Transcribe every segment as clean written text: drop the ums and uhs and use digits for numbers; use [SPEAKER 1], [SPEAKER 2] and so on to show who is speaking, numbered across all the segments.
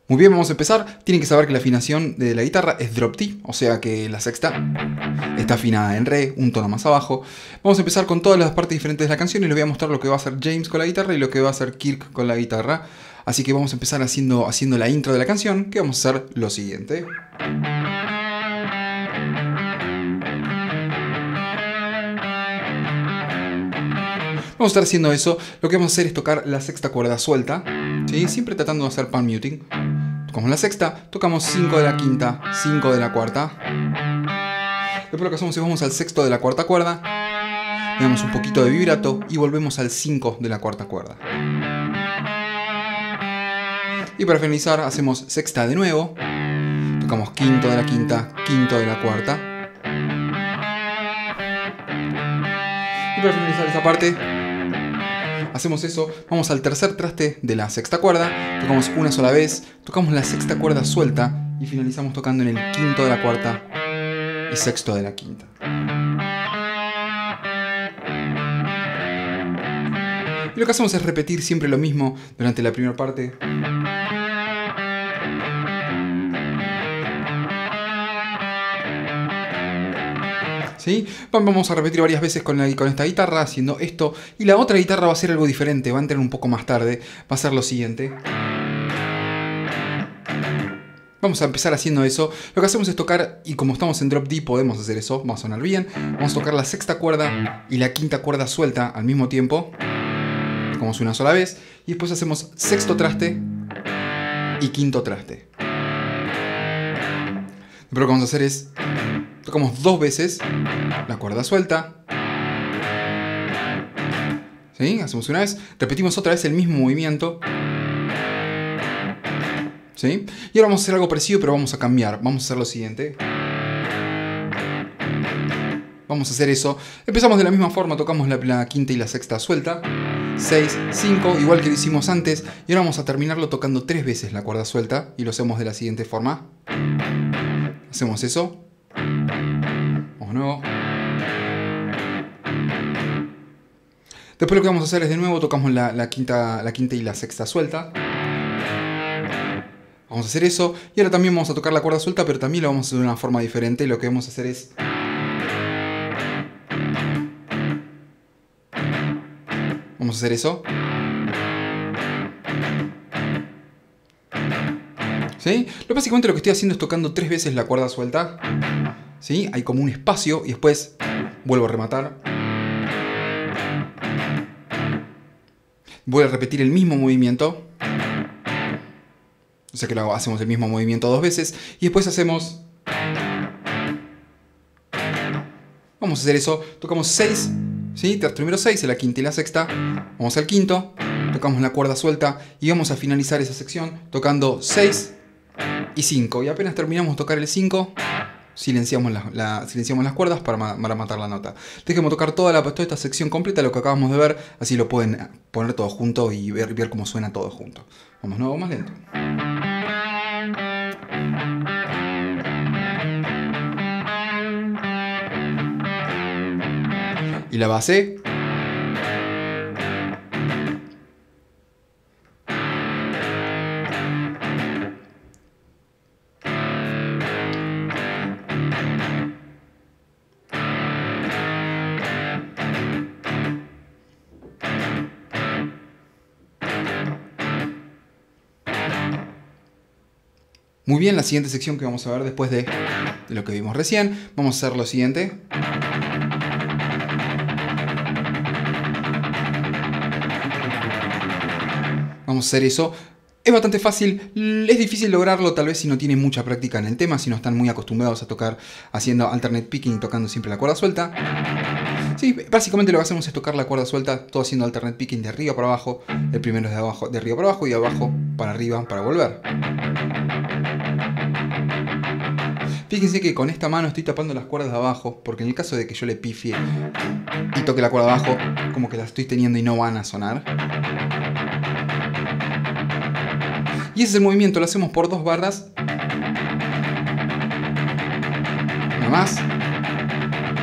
[SPEAKER 1] Muy bien, vamos a empezar. Tienen que saber que la afinación de la guitarra es drop D, o sea que la sexta está afinada en re, un tono más abajo. Vamos a empezar con todas las partes diferentes de la canción y les voy a mostrar lo que va a hacer James con la guitarra y lo que va a hacer Kirk con la guitarra. Así que vamos a empezar haciendo la intro de la canción, que vamos a hacer lo siguiente. Vamos a estar haciendo eso. Lo que vamos a hacer es tocar la sexta cuerda suelta, ¿sí? Siempre tratando de hacer palm muting. Tocamos la sexta, tocamos 5 de la quinta, 5 de la cuarta. Después lo que hacemos es vamos al sexto de la cuarta cuerda, le damos un poquito de vibrato y volvemos al 5 de la cuarta cuerda. Y para finalizar hacemos sexta de nuevo, tocamos quinto de la quinta, quinto de la cuarta. Y para finalizar esa parte hacemos eso, vamos al tercer traste de la sexta cuerda, tocamos una sola vez, tocamos la sexta cuerda suelta y finalizamos tocando en el quinto de la cuarta y sexto de la quinta. Y lo que hacemos es repetir siempre lo mismo durante la primera parte. ¿Sí? Vamos a repetir varias veces con esta guitarra haciendo esto, y la otra guitarra va a ser algo diferente, va a entrar un poco más tarde, va a ser lo siguiente. Vamos a empezar haciendo eso. Lo que hacemos es tocar, y como estamos en drop D podemos hacer eso, va a sonar bien. Vamos a tocar la sexta cuerda y la quinta cuerda suelta al mismo tiempo. Tocamos una sola vez y después hacemos sexto traste y quinto traste. Pero lo que vamos a hacer es tocamos dos veces la cuerda suelta, ¿sí? Hacemos una vez, repetimos otra vez el mismo movimiento, ¿sí? Y ahora vamos a hacer algo parecido, pero vamos a cambiar. Vamos a hacer lo siguiente. Vamos a hacer eso. Empezamos de la misma forma, tocamos la quinta y la sexta suelta, 6, 5, igual que lo hicimos antes, y ahora vamos a terminarlo tocando 3 veces la cuerda suelta, y lo hacemos de la siguiente forma. Hacemos eso. Vamos de nuevo. Después lo que vamos a hacer es de nuevo tocamos la quinta y la sexta suelta. Vamos a hacer eso. Y ahora también vamos a tocar la cuerda suelta, pero también lo vamos a hacer de una forma diferente. Lo que vamos a hacer es... Vamos a hacer eso. ¿Sí? Básicamente lo que estoy haciendo es tocando 3 veces la cuerda suelta. ¿Sí? Hay como un espacio y después vuelvo a rematar. Voy a repetir el mismo movimiento. O sea que hacemos el mismo movimiento 2 veces. Y después hacemos... Vamos a hacer eso. Tocamos 6. ¿Sí? Primero 6 en la quinta y la sexta. Vamos al quinto. Tocamos la cuerda suelta. Y vamos a finalizar esa sección tocando 6 y 5. Y apenas terminamos de tocar el 5, silenciamos las cuerdas para matar la nota. Dejemos tocar toda esta sección completa, lo que acabamos de ver. Así lo pueden poner todo junto y ver cómo suena todo junto. Vamos de nuevo más lento. Y la base. Muy bien, la siguiente sección que vamos a ver después de lo que vimos recién, vamos a hacer lo siguiente. Vamos a hacer eso. Es bastante fácil, es difícil lograrlo tal vez si no tienen mucha práctica en el tema, si no están muy acostumbrados a tocar haciendo alternate picking y tocando siempre la cuerda suelta. Sí, básicamente lo que hacemos es tocar la cuerda suelta, todo haciendo alternate picking de arriba para abajo. El primero es de arriba para abajo y de abajo para arriba para volver. Fíjense que con esta mano estoy tapando las cuerdas de abajo, porque en el caso de que yo le pifie y toque la cuerda de abajo, como que las estoy teniendo y no van a sonar. Y ese es el movimiento, lo hacemos por 2 barras. Una más.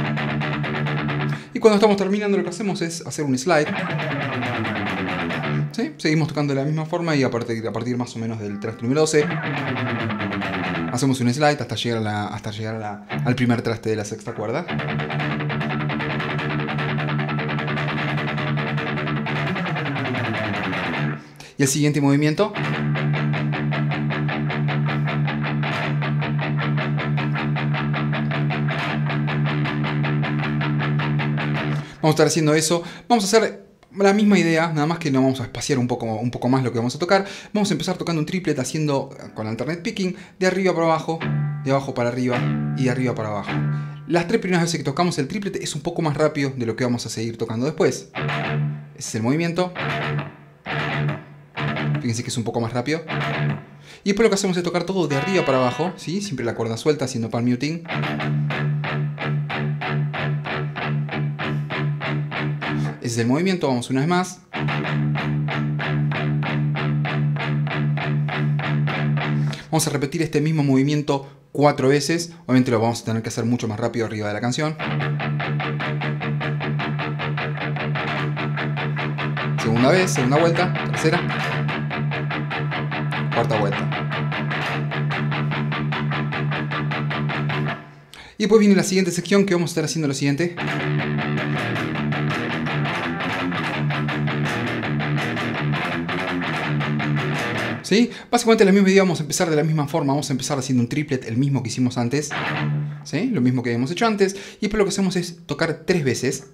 [SPEAKER 1] Y cuando estamos terminando lo que hacemos es hacer un slide. ¿Sí? Seguimos tocando de la misma forma y a partir más o menos del traste número 12 hacemos un slide hasta llegar al primer traste de la sexta cuerda. Y el siguiente movimiento vamos a estar haciendo eso. Vamos a hacer la misma idea, nada más que no vamos a espaciar un poco más lo que vamos a tocar. Vamos a empezar tocando un triplet haciendo con alternate picking de arriba para abajo, de abajo para arriba y de arriba para abajo. Las 3 primeras veces que tocamos el triplet es un poco más rápido de lo que vamos a seguir tocando después. Ese es el movimiento. Fíjense que es un poco más rápido. Y después lo que hacemos es tocar todo de arriba para abajo, ¿sí? Siempre la cuerda suelta haciendo palm muting. Ese es el movimiento, vamos una vez más. Vamos a repetir este mismo movimiento 4 veces. Obviamente lo vamos a tener que hacer mucho más rápido arriba de la canción. Segunda vez, segunda vuelta, tercera, cuarta vuelta. Y después viene la siguiente sección que vamos a estar haciendo lo siguiente. ¿Sí? Básicamente la misma idea, vamos a empezar de la misma forma, vamos a empezar haciendo un triplet, el mismo que hicimos antes, ¿sí? Lo mismo que habíamos hecho antes, y después lo que hacemos es tocar 3 veces,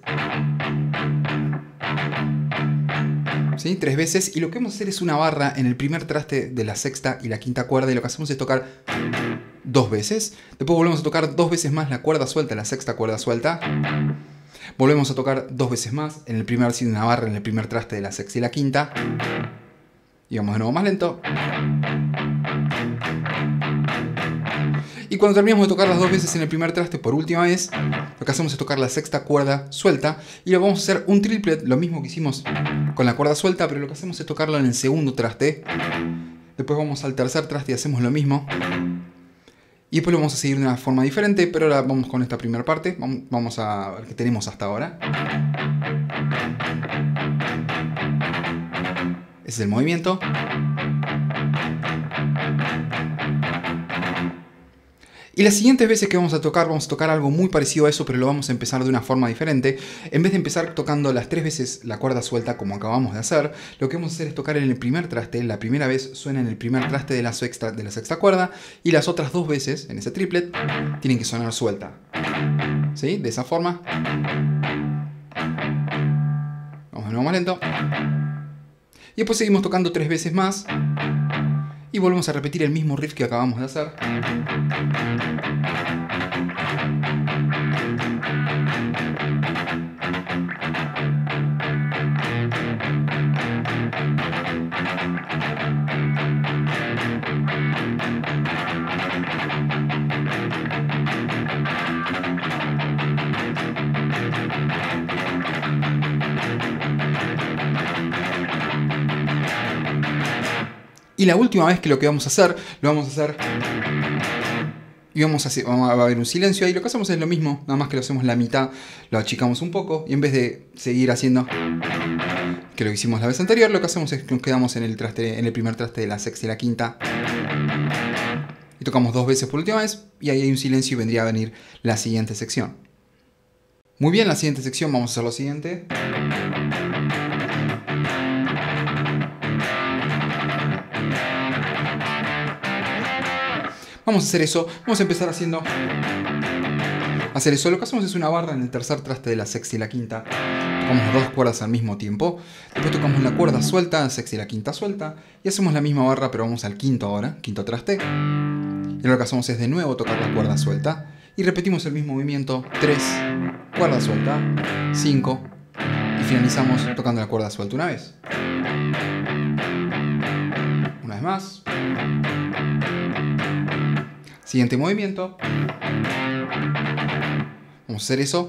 [SPEAKER 1] ¿sí? 3 veces, y lo que vamos a hacer es una barra en el primer traste de la sexta y la quinta cuerda, y lo que hacemos es tocar 2 veces, después volvemos a tocar 2 veces más la cuerda suelta, la sexta cuerda suelta, volvemos a tocar 2 veces más, en el primer haciendo una barra en el primer traste de la sexta y la quinta, y vamos de nuevo más lento. Y cuando terminamos de tocar las 2 veces en el primer traste por última vez, lo que hacemos es tocar la sexta cuerda suelta y lo vamos a hacer un triplet, lo mismo que hicimos con la cuerda suelta, pero lo que hacemos es tocarlo en el segundo traste. Después vamos al tercer traste y hacemos lo mismo. Y después lo vamos a seguir de una forma diferente, pero ahora vamos con esta primera parte. Vamos a ver qué tenemos hasta ahora. Ese es el movimiento. Y las siguientes veces que vamos a tocar algo muy parecido a eso, pero lo vamos a empezar de una forma diferente. En vez de empezar tocando las 3 veces la cuerda suelta como acabamos de hacer, lo que vamos a hacer es tocar en el primer traste. La primera vez suena en el primer traste de la sexta cuerda, y las otras 2 veces en ese triplet tienen que sonar suelta. ¿Sí? De esa forma. Vamos de nuevo más lento. Y después seguimos tocando 3 veces más. Y volvemos a repetir el mismo riff que acabamos de hacer. Y la última vez que lo que vamos a hacer, y va a haber un silencio ahí. Lo que hacemos es lo mismo, nada más que lo hacemos la mitad, lo achicamos un poco, y en vez de seguir haciendo que lo que hicimos la vez anterior, lo que hacemos es que nos quedamos en el primer traste de la sexta y la quinta, y tocamos 2 veces por última vez, y ahí hay un silencio y vendría a venir la siguiente sección. Muy bien, la siguiente sección vamos a hacer lo siguiente. Vamos a hacer eso, vamos a empezar hacer eso. Lo que hacemos es una barra en el tercer traste de la sexta y la quinta. Tocamos las 2 cuerdas al mismo tiempo. Después tocamos la cuerda suelta, la sexta y la quinta suelta. Y hacemos la misma barra, pero vamos al quinto ahora, quinto traste. Y lo que hacemos es de nuevo tocar la cuerda suelta. Y repetimos el mismo movimiento, 3, cuerda suelta, 5. Y finalizamos tocando la cuerda suelta una vez. Una vez más. Siguiente movimiento. Vamos a hacer eso.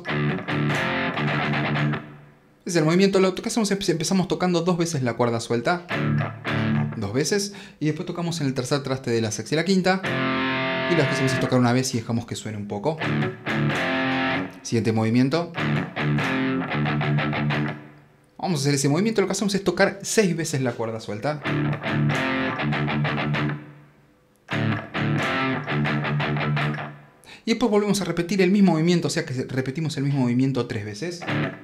[SPEAKER 1] Es el movimiento. Lo que hacemos es empezamos tocando 2 veces la cuerda suelta. 2 veces. Y después tocamos en el tercer traste de la sexta y la quinta. Y lo que hacemos es tocar una vez y dejamos que suene un poco. Siguiente movimiento. Vamos a hacer ese movimiento. Lo que hacemos es tocar 6 veces la cuerda suelta. Y después volvemos a repetir el mismo movimiento, o sea que repetimos el mismo movimiento 3 veces.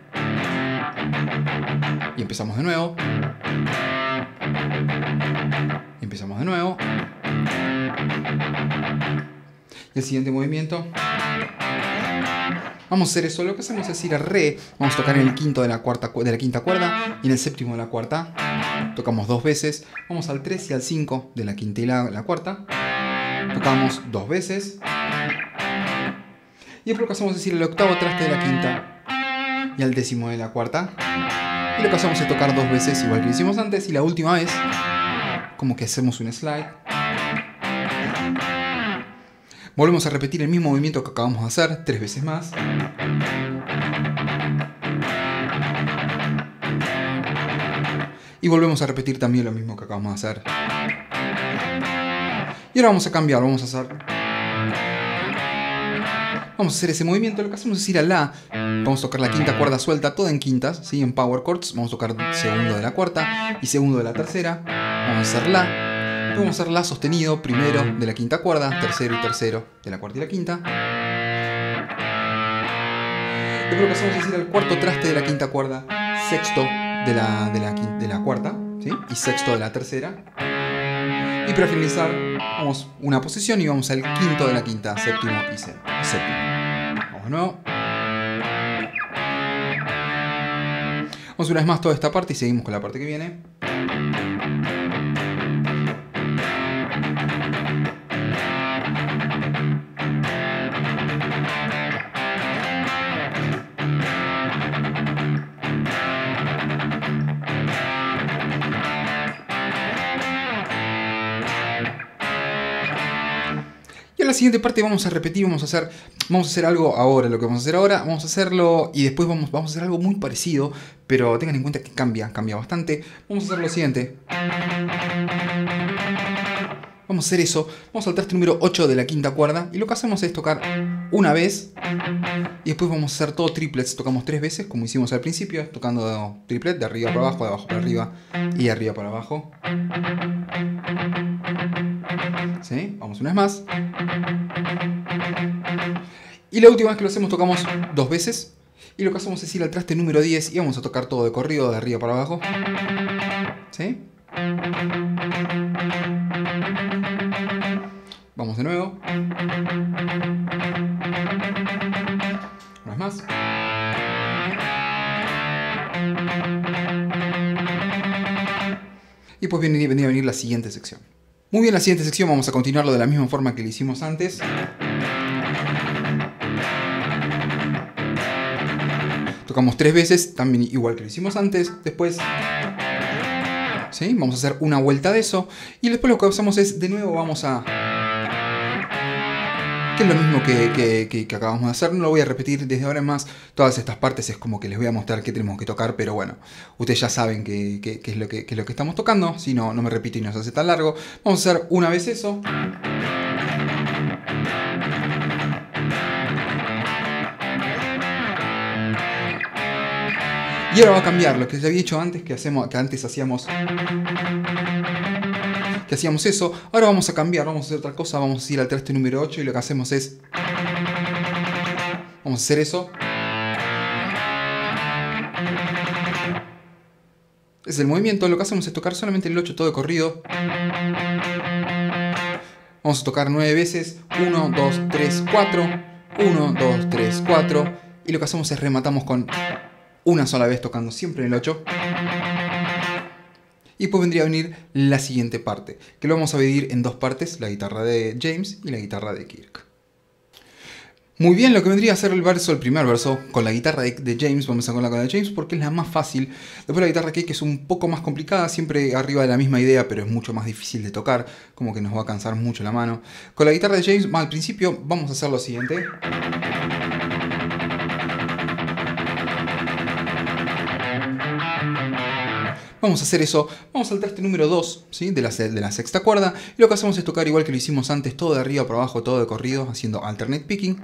[SPEAKER 1] Y empezamos de nuevo. Y empezamos de nuevo. Y el siguiente movimiento. Vamos a hacer eso. Lo que hacemos es ir a re. Vamos a tocar en el quinto de la quinta cuerda y en el séptimo de la cuarta. Tocamos 2 veces. Vamos al 3 y al 5 de la quinta y la cuarta. Tocamos 2 veces. Y después lo que hacemos es ir al octavo traste de la quinta y al décimo de la cuarta. Y lo que hacemos es tocar 2 veces, igual que hicimos antes. Y la última vez, como que hacemos un slide. Volvemos a repetir el mismo movimiento que acabamos de hacer 3 veces más. Y volvemos a repetir también lo mismo que acabamos de hacer. Y ahora vamos a cambiar, vamos a hacer ese movimiento. Lo que hacemos es ir a la. Vamos a tocar la quinta cuerda suelta, toda en quintas, ¿sí? En power chords. Vamos a tocar segundo de la cuarta y segundo de la tercera. Vamos a hacer la. Vamos a hacer la sostenido, primero de la quinta cuerda, tercero y tercero de la cuarta y la quinta. Después lo que hacemos es ir al cuarto traste de la quinta cuerda, sexto de la cuarta, ¿sí? Y sexto de la tercera. Y para finalizar, vamos una posición y vamos al quinto de la quinta, séptimo y séptimo. Vamos de nuevo. Vamos una vez más toda esta parte y seguimos con la parte que viene. Y en la siguiente parte vamos a repetir, vamos a hacer algo ahora. Lo que vamos a hacer ahora, vamos a hacerlo y después vamos a hacer algo muy parecido, pero tengan en cuenta que cambia bastante. Vamos a hacer lo siguiente. Vamos a hacer eso. Vamos al traste número 8 de la quinta cuerda y lo que hacemos es tocar una vez y después vamos a hacer todo triplets. Tocamos 3 veces como hicimos al principio, tocando triplet de arriba para abajo, de abajo para arriba y de arriba para abajo. ¿Sí? Vamos una vez más. Y la última vez que lo hacemos tocamos 2 veces. Y lo que hacemos es ir al traste número 10 y vamos a tocar todo de corrido de arriba para abajo. ¿Sí? Vamos de nuevo. Una vez más. Y pues vendría a venir la siguiente sección. Muy bien, la siguiente sección vamos a continuarlo de la misma forma que lo hicimos antes. Tocamos 3 veces, también igual que lo hicimos antes. Después, ¿sí? Vamos a hacer una vuelta de eso. Y después lo que hacemos es, de nuevo vamos a... que es lo mismo que acabamos de hacer. No lo voy a repetir desde ahora en más. Todas estas partes es como que les voy a mostrar qué tenemos que tocar. Pero bueno, ustedes ya saben qué es lo que estamos tocando. Si no, no me repito y no se hace tan largo. Vamos a hacer una vez eso. Y ahora va a cambiar lo que les había dicho antes, que antes hacíamos eso. Ahora vamos a cambiar, vamos a hacer otra cosa, vamos a ir al traste número 8 y lo que hacemos es... Vamos a hacer eso. Es el movimiento, lo que hacemos es tocar solamente el 8 todo de corrido. Vamos a tocar 9 veces. 1, 2, 3, 4. 1, 2, 3, 4. Y lo que hacemos es rematamos con... una sola vez tocando siempre en el 8. Y después vendría a venir la siguiente parte, que lo vamos a dividir en 2 partes, la guitarra de James y la guitarra de Kirk. Muy bien, lo que vendría a ser el primer verso, con la guitarra de James, vamos a con la de James porque es la más fácil. Después la guitarra de Kirk es un poco más complicada, siempre arriba de la misma idea, pero es mucho más difícil de tocar, como que nos va a cansar mucho la mano. Con la guitarra de James, al principio vamos a hacer lo siguiente. Vamos a hacer eso, vamos al traste número 2, ¿sí? de la sexta cuerda, y lo que hacemos es tocar igual que lo hicimos antes, todo de arriba para abajo, todo de corrido, haciendo alternate picking.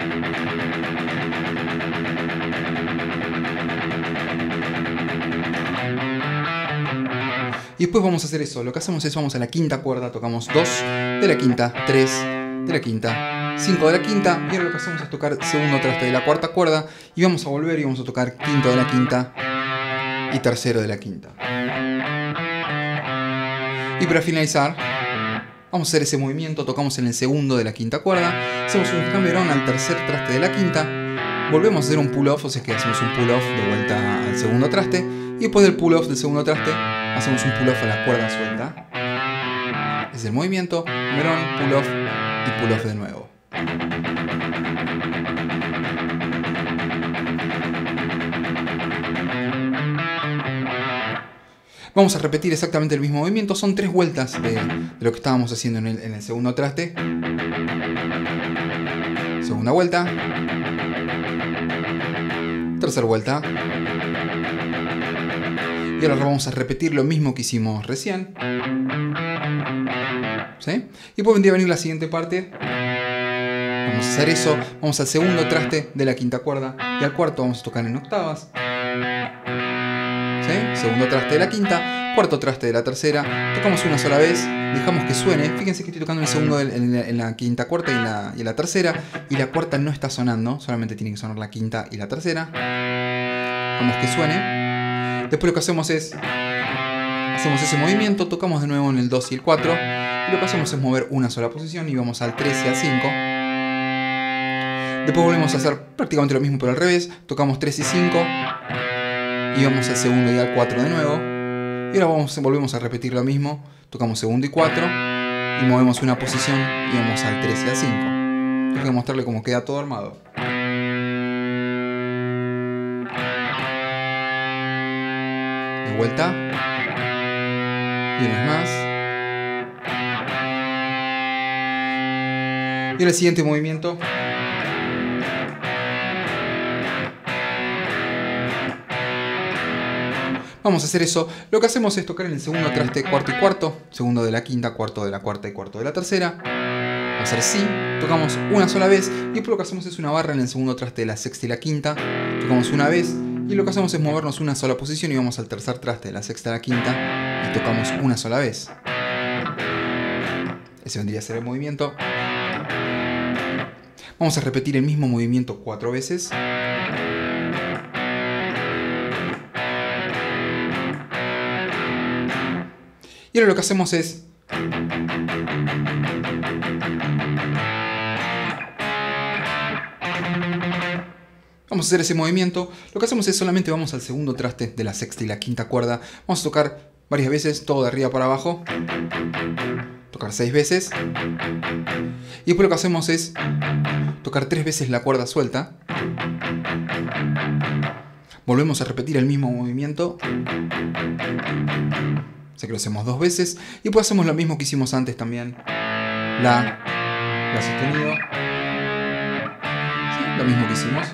[SPEAKER 1] Y después vamos a hacer eso. Lo que hacemos es vamos a la quinta cuerda, tocamos 2 de la quinta, 3 de la quinta, 5 de la quinta, y ahora lo que hacemos es tocar segundo traste de la cuarta cuerda, y vamos a volver y vamos a tocar quinto de la quinta y tercero de la quinta. Y para finalizar, vamos a hacer ese movimiento, tocamos en el segundo de la quinta cuerda, hacemos un camberón al tercer traste de la quinta, volvemos a hacer un pull-off, o sea que hacemos un pull-off de vuelta al segundo traste, y después del pull-off del segundo traste, hacemos un pull-off a la cuerda suelta. Es el movimiento, camberón, pull-off y pull-off de nuevo. Vamos a repetir exactamente el mismo movimiento, son 3 vueltas de lo que estábamos haciendo en el segundo traste. Segunda vuelta. Tercera vuelta. Y ahora vamos a repetir lo mismo que hicimos recién. ¿Sí? Y después vendría a venir la siguiente parte. Vamos a hacer eso. Vamos al segundo traste de la quinta cuerda. Y al cuarto vamos a tocar en octavas. ¿Sí? Segundo traste de la quinta. Cuarto traste de la tercera. Tocamos una sola vez. Dejamos que suene. Fíjense que estoy tocando el segundo en la quinta cuarta y en la tercera. Y la cuarta no está sonando. Solamente tiene que sonar la quinta y la tercera. Dejamos que suene. Después lo que hacemos es, hacemos ese movimiento, tocamos de nuevo en el 2 y el 4, y lo que hacemos es mover una sola posición y vamos al 3 y al 5. Después volvemos a hacer prácticamente lo mismo pero al revés, tocamos 3 y 5, y vamos al segundo y al 4 de nuevo, y ahora volvemos a repetir lo mismo, tocamos segundo y 4, y movemos una posición y vamos al 3 y al 5. Tengo que mostrarle cómo queda todo armado. De vuelta. Y una vez más. Y el siguiente movimiento. Vamos a hacer eso. Lo que hacemos es tocar en el segundo traste cuarto y cuarto. Segundo de la quinta, cuarto de la cuarta y cuarto de la tercera. Vamos a hacer sí. Tocamos una sola vez. Y después lo que hacemos es una barra en el segundo traste de la sexta y la quinta. Tocamos una vez. Y lo que hacemos es movernos una sola posición y vamos al tercer traste de la sexta a la quinta y tocamos una sola vez. Ese vendría a ser el movimiento. Vamos a repetir el mismo movimiento 4 veces. Y ahora lo que hacemos es... Vamos a hacer ese movimiento. Lo que hacemos es solamente vamos al segundo traste de la sexta y la quinta cuerda. Vamos a tocar varias veces, todo de arriba para abajo. Tocar 6 veces. Y después lo que hacemos es tocar 3 veces la cuerda suelta. Volvemos a repetir el mismo movimiento. O sea que lo hacemos 2 veces. Y después hacemos lo mismo que hicimos antes también. La sostenido. ¿Sí? Lo mismo que hicimos.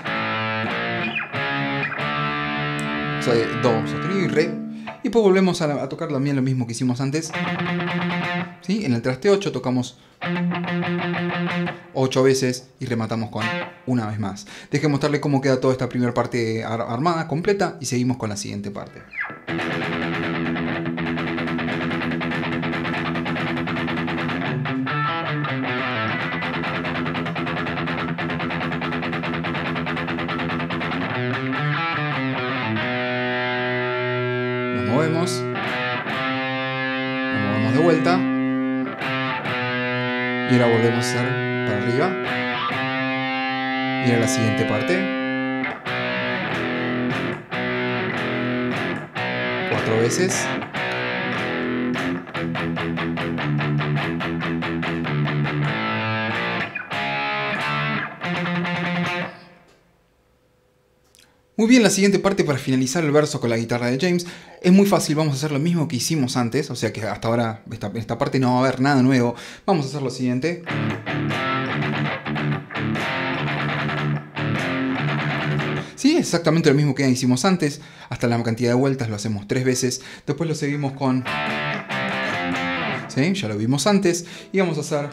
[SPEAKER 1] O sea, do sostenido y re. Y después volvemos a tocar también lo mismo que hicimos antes. ¿Sí? En el traste 8 tocamos 8 veces y rematamos con una vez más. Deje mostrarle cómo queda toda esta primera parte armada, completa, y seguimos con la siguiente parte. Nos movemos de vuelta y ahora volvemos a hacer para arriba y ahora la siguiente parte, 4 veces. Muy bien, la siguiente parte para finalizar el verso con la guitarra de James es muy fácil, vamos a hacer lo mismo que hicimos antes, o sea que hasta ahora esta parte no va a haber nada nuevo. Vamos a hacer lo siguiente. Sí, exactamente lo mismo que hicimos antes, hasta la cantidad de vueltas lo hacemos 3 veces, después lo seguimos con... ¿Sí? Ya lo vimos antes, y vamos a hacer...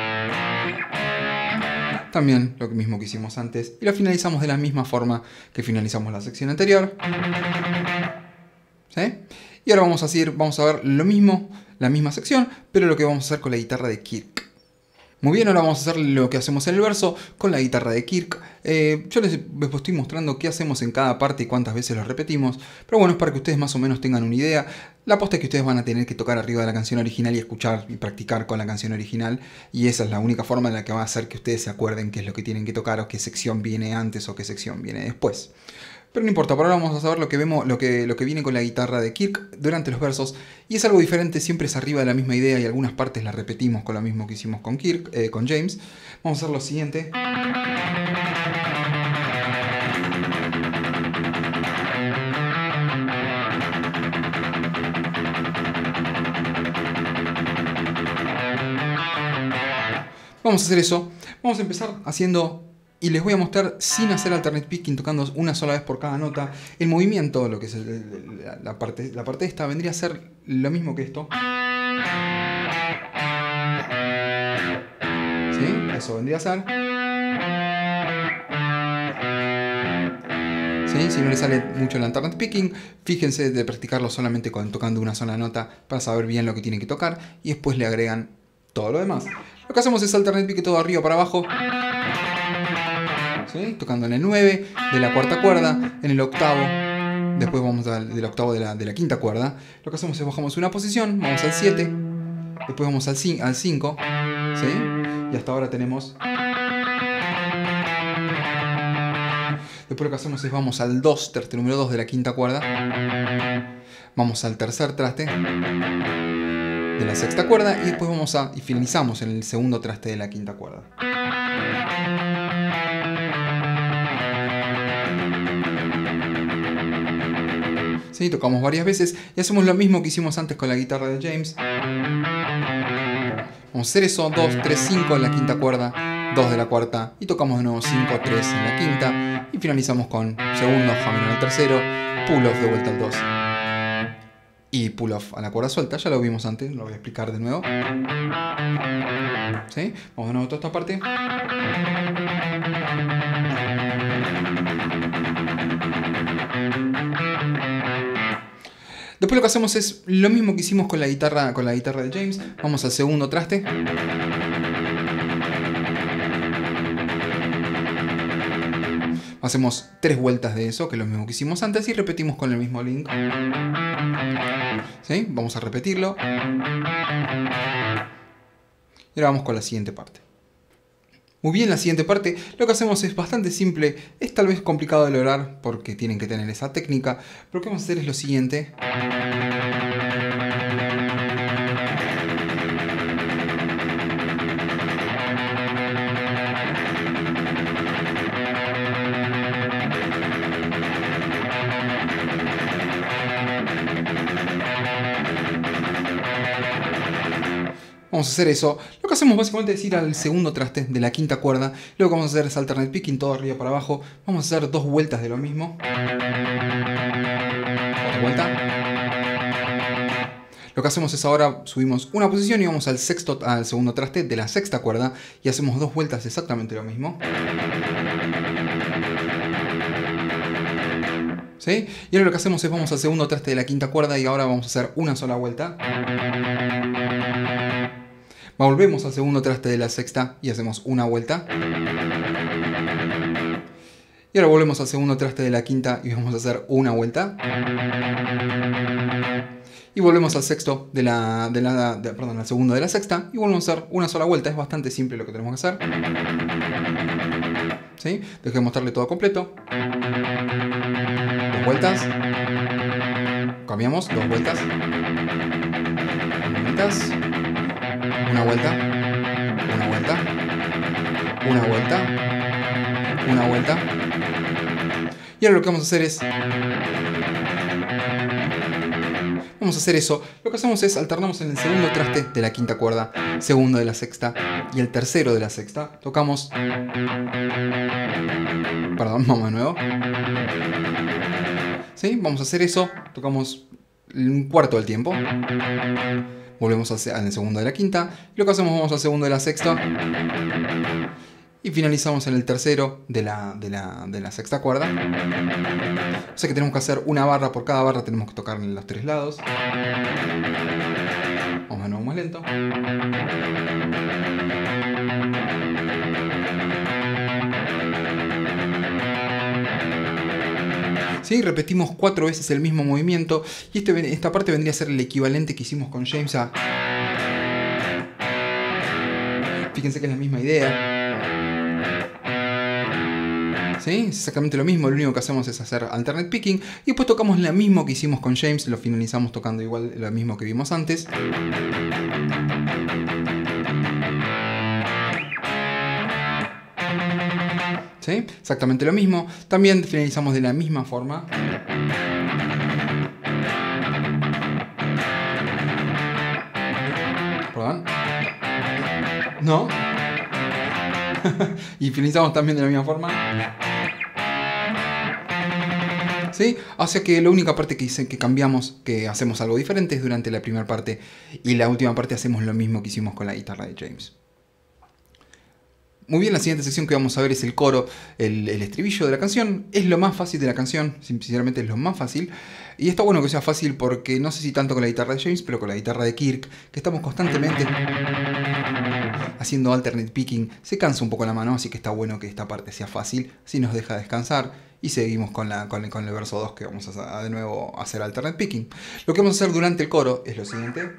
[SPEAKER 1] También lo mismo que hicimos antes. Y lo finalizamos de la misma forma que finalizamos la sección anterior. ¿Sí? Y ahora vamos a ver lo mismo, la misma sección, pero lo que vamos a hacer con la guitarra de Kirk. Muy bien, ahora vamos a hacer lo que hacemos en el verso con la guitarra de Kirk. Yo les estoy mostrando qué hacemos en cada parte y cuántas veces lo repetimos. Pero bueno, es para que ustedes más o menos tengan una idea. La posta es que ustedes van a tener que tocar arriba de la canción original y escuchar y practicar con la canción original. Y esa es la única forma en la que va a hacer que ustedes se acuerden qué es lo que tienen que tocar o qué sección viene antes o qué sección viene después. Pero no importa, por ahora vamos a saber lo que viene con la guitarra de Kirk durante los versos. Y es algo diferente, siempre es arriba de la misma idea y algunas partes las repetimos con lo mismo que hicimos con Kirk, con James. Vamos a hacer lo siguiente. Vamos a hacer eso. Vamos a empezar haciendo... Y les voy a mostrar sin hacer alternate picking, tocando una sola vez por cada nota. El movimiento, lo que es la parte esta, vendría a ser lo mismo que esto. ¿Sí? Eso vendría a ser. ¿Sí? Si no les sale mucho el alternate picking, fíjense de practicarlo solamente tocando una sola nota para saber bien lo que tienen que tocar. Y después le agregan todo lo demás. Lo que hacemos es alternate pick todo arriba para abajo. ¿Sí? Tocando en el 9 de la cuarta cuerda, en el octavo, después vamos del octavo de la quinta cuerda. Lo que hacemos es bajamos una posición, vamos al 7, después vamos al 5, ¿sí? Y hasta ahora tenemos... Después lo que hacemos es vamos al 2, traste número 2 de la quinta cuerda, vamos al tercer traste de la sexta cuerda y después y finalizamos en el segundo traste de la quinta cuerda. ¿Sí? Tocamos varias veces y hacemos lo mismo que hicimos antes con la guitarra de James. Vamos a hacer eso, 2, 3, 5 en la quinta cuerda, 2 de la cuarta y tocamos de nuevo 5, 3 en la quinta y finalizamos con segundo, fa menor al tercero, pull off de vuelta al 2 y pull off a la cuerda suelta. Ya lo vimos antes, lo voy a explicar de nuevo. ¿Sí? Vamos de nuevo a toda esta parte. Después lo que hacemos es lo mismo que hicimos con la guitarra de James. Vamos al segundo traste. Hacemos 3 vueltas de eso, que es lo mismo que hicimos antes, y repetimos con el mismo link. ¿Sí? Vamos a repetirlo. Y ahora vamos con la siguiente parte. Muy bien, la siguiente parte lo que hacemos es bastante simple, es tal vez complicado de lograr porque tienen que tener esa técnica, pero lo que vamos a hacer es lo siguiente. Vamos a hacer eso. Lo que hacemos básicamente es ir al segundo traste de la quinta cuerda. Lo que vamos a hacer es alternate picking todo arriba para abajo. Vamos a hacer 2 vueltas de lo mismo. Otra vuelta. Lo que hacemos es ahora subimos una posición y vamos al segundo traste de la sexta cuerda y hacemos 2 vueltas exactamente lo mismo. ¿Sí? Y ahora lo que hacemos es vamos al segundo traste de la quinta cuerda y ahora vamos a hacer una sola vuelta. Volvemos al segundo traste de la sexta y hacemos una vuelta. Y ahora volvemos al segundo traste de la quinta y vamos a hacer una vuelta. Y volvemos al sexto al segundo de la sexta y volvemos a hacer una sola vuelta. Es bastante simple lo que tenemos que hacer. ¿Sí? Dejemos mostrarle todo completo. 2 vueltas. Cambiamos, 2 vueltas. 2 vueltas. Una vuelta, una vuelta, una vuelta, una vuelta. Y ahora lo que vamos a hacer es... Vamos a hacer eso. Lo que hacemos es alternamos en el segundo traste de la quinta cuerda, segundo de la sexta y el tercero de la sexta. Tocamos... Perdón, vamos de nuevo. ¿Sí? Vamos a hacer eso. Tocamos un cuarto del tiempo. Volvemos al segundo de la quinta. Lo que hacemos, vamos al segundo de la sexta. y finalizamos en el tercero de la sexta cuerda. O sea que tenemos que hacer una barra por cada barra, tenemos que tocar en los tres lados. Vamos de nuevo más lento. ¿Sí? Repetimos 4 veces el mismo movimiento y esta parte vendría a ser el equivalente que hicimos con James a... Fíjense que es la misma idea. ¿Sí? Es exactamente lo mismo, lo único que hacemos es hacer alternate picking y después tocamos lo mismo que hicimos con James, lo finalizamos tocando igual lo mismo que vimos antes. ¿Sí? Exactamente lo mismo, también finalizamos de la misma forma. ¿Perdón? ¿No? Y finalizamos también de la misma forma. ¿Sí? O sea que la única parte que cambiamos, que hacemos algo diferente, es durante la primera parte. Y la última parte hacemos lo mismo que hicimos con la guitarra de James. Muy bien, la siguiente sección que vamos a ver es el coro, el estribillo de la canción. Es lo más fácil de la canción, sinceramente es lo más fácil. Y está bueno que sea fácil porque no sé si tanto con la guitarra de James, pero con la guitarra de Kirk, que estamos constantemente haciendo alternate picking, se cansa un poco la mano, así que está bueno que esta parte sea fácil, así nos deja descansar. Y seguimos con el verso 2, que vamos a de nuevo hacer alternate picking. Lo que vamos a hacer durante el coro es lo siguiente.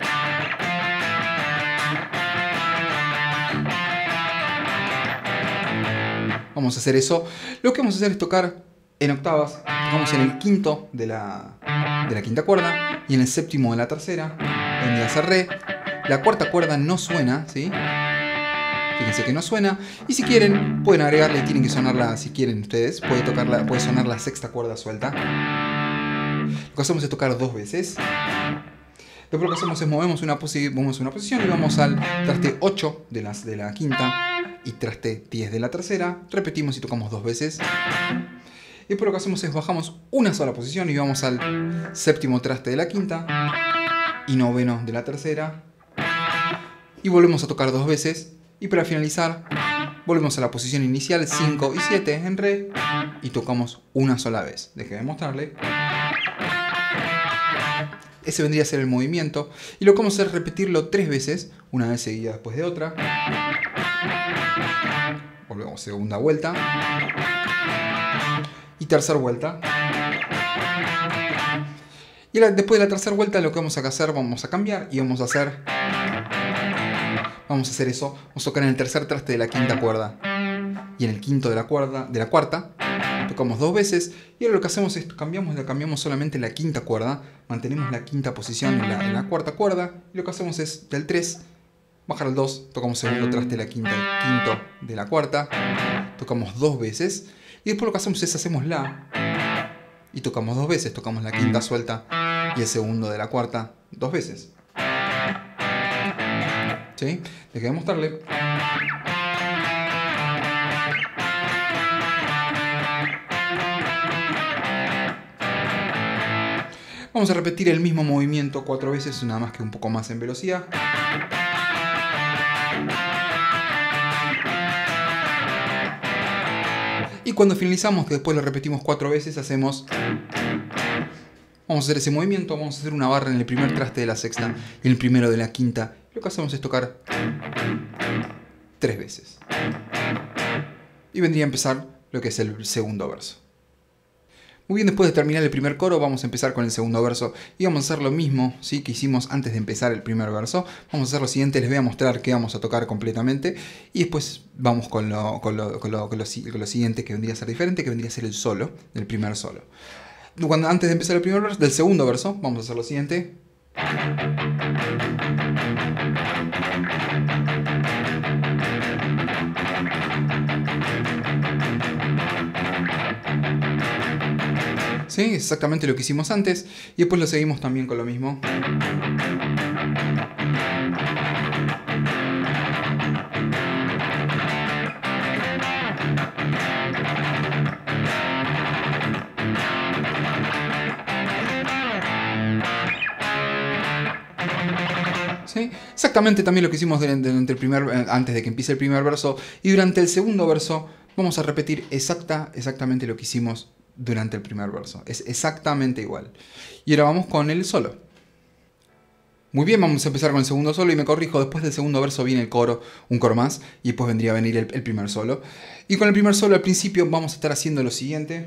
[SPEAKER 1] Vamos a hacer eso. Lo que vamos a hacer es tocar en octavas. Tocamos en el quinto de la quinta cuerda y en el séptimo de la tercera. Vendría a ser re. La cuarta cuerda no suena, ¿sí? Fíjense que no suena. Y si quieren, pueden agregarle y tienen que sonarla, si quieren ustedes, puede sonar la sexta cuerda suelta. Lo que hacemos es tocar 2 veces. Después lo que hacemos es movemos una posición y vamos al traste 8 de la quinta y traste 10 de la tercera. Repetimos y tocamos 2 veces. Y después lo que hacemos es bajamos una sola posición y vamos al séptimo traste de la quinta y noveno de la tercera. Y volvemos a tocar 2 veces. Y para finalizar, volvemos a la posición inicial 5 y 7 en re y tocamos una sola vez. Déjenme mostrarle. Ese vendría a ser el movimiento. Y lo que vamos a hacer es repetirlo 3 veces, una vez seguida después de otra. Volvemos segunda vuelta. Y tercera vuelta. Y después de la tercera vuelta lo que vamos a hacer, vamos a cambiar y vamos a hacer eso. Vamos a tocar en el tercer traste de la quinta cuerda. Y en el quinto de la cuarta. Tocamos 2 veces y ahora lo que hacemos es cambiamos solamente la quinta cuerda, mantenemos la quinta posición en la cuarta cuerda y lo que hacemos es del 3 bajar al 2, tocamos segundo traste de la quinta y quinto de la cuarta, tocamos 2 veces y después lo que hacemos es hacemos la y tocamos 2 veces, tocamos la quinta suelta y el segundo de la cuarta 2 veces. ¿Sí? Déjenme mostrarle. Vamos a repetir el mismo movimiento 4 veces, nada más que un poco más en velocidad. Y cuando finalizamos, que después lo repetimos 4 veces, vamos a hacer ese movimiento, vamos a hacer una barra en el primer traste de la sexta y en el primero de la quinta. Lo que hacemos es tocar 3 veces. Y vendría a empezar lo que es el segundo verso. Muy bien, después de terminar el primer coro vamos a empezar con el segundo verso y vamos a hacer lo mismo, ¿sí?, que hicimos antes de empezar el primer verso. Vamos a hacer lo siguiente, les voy a mostrar qué vamos a tocar completamente y después vamos con lo siguiente, que vendría a ser diferente, que vendría a ser el solo, el primer solo. Antes de empezar el primer verso, del segundo verso, vamos a hacer lo siguiente. ¿Sí? Exactamente lo que hicimos antes. Y después lo seguimos también con lo mismo. ¿Sí? Exactamente también lo que hicimos antes de que empiece el primer verso. Y durante el segundo verso vamos a repetir exactamente lo que hicimos durante el primer verso. Es exactamente igual. Y ahora vamos con el solo. Muy bien, vamos a empezar con el segundo solo y me corrijo, después del segundo verso viene el coro, un coro más, y después vendría a venir el primer solo. Y con el primer solo al principio vamos a estar haciendo lo siguiente.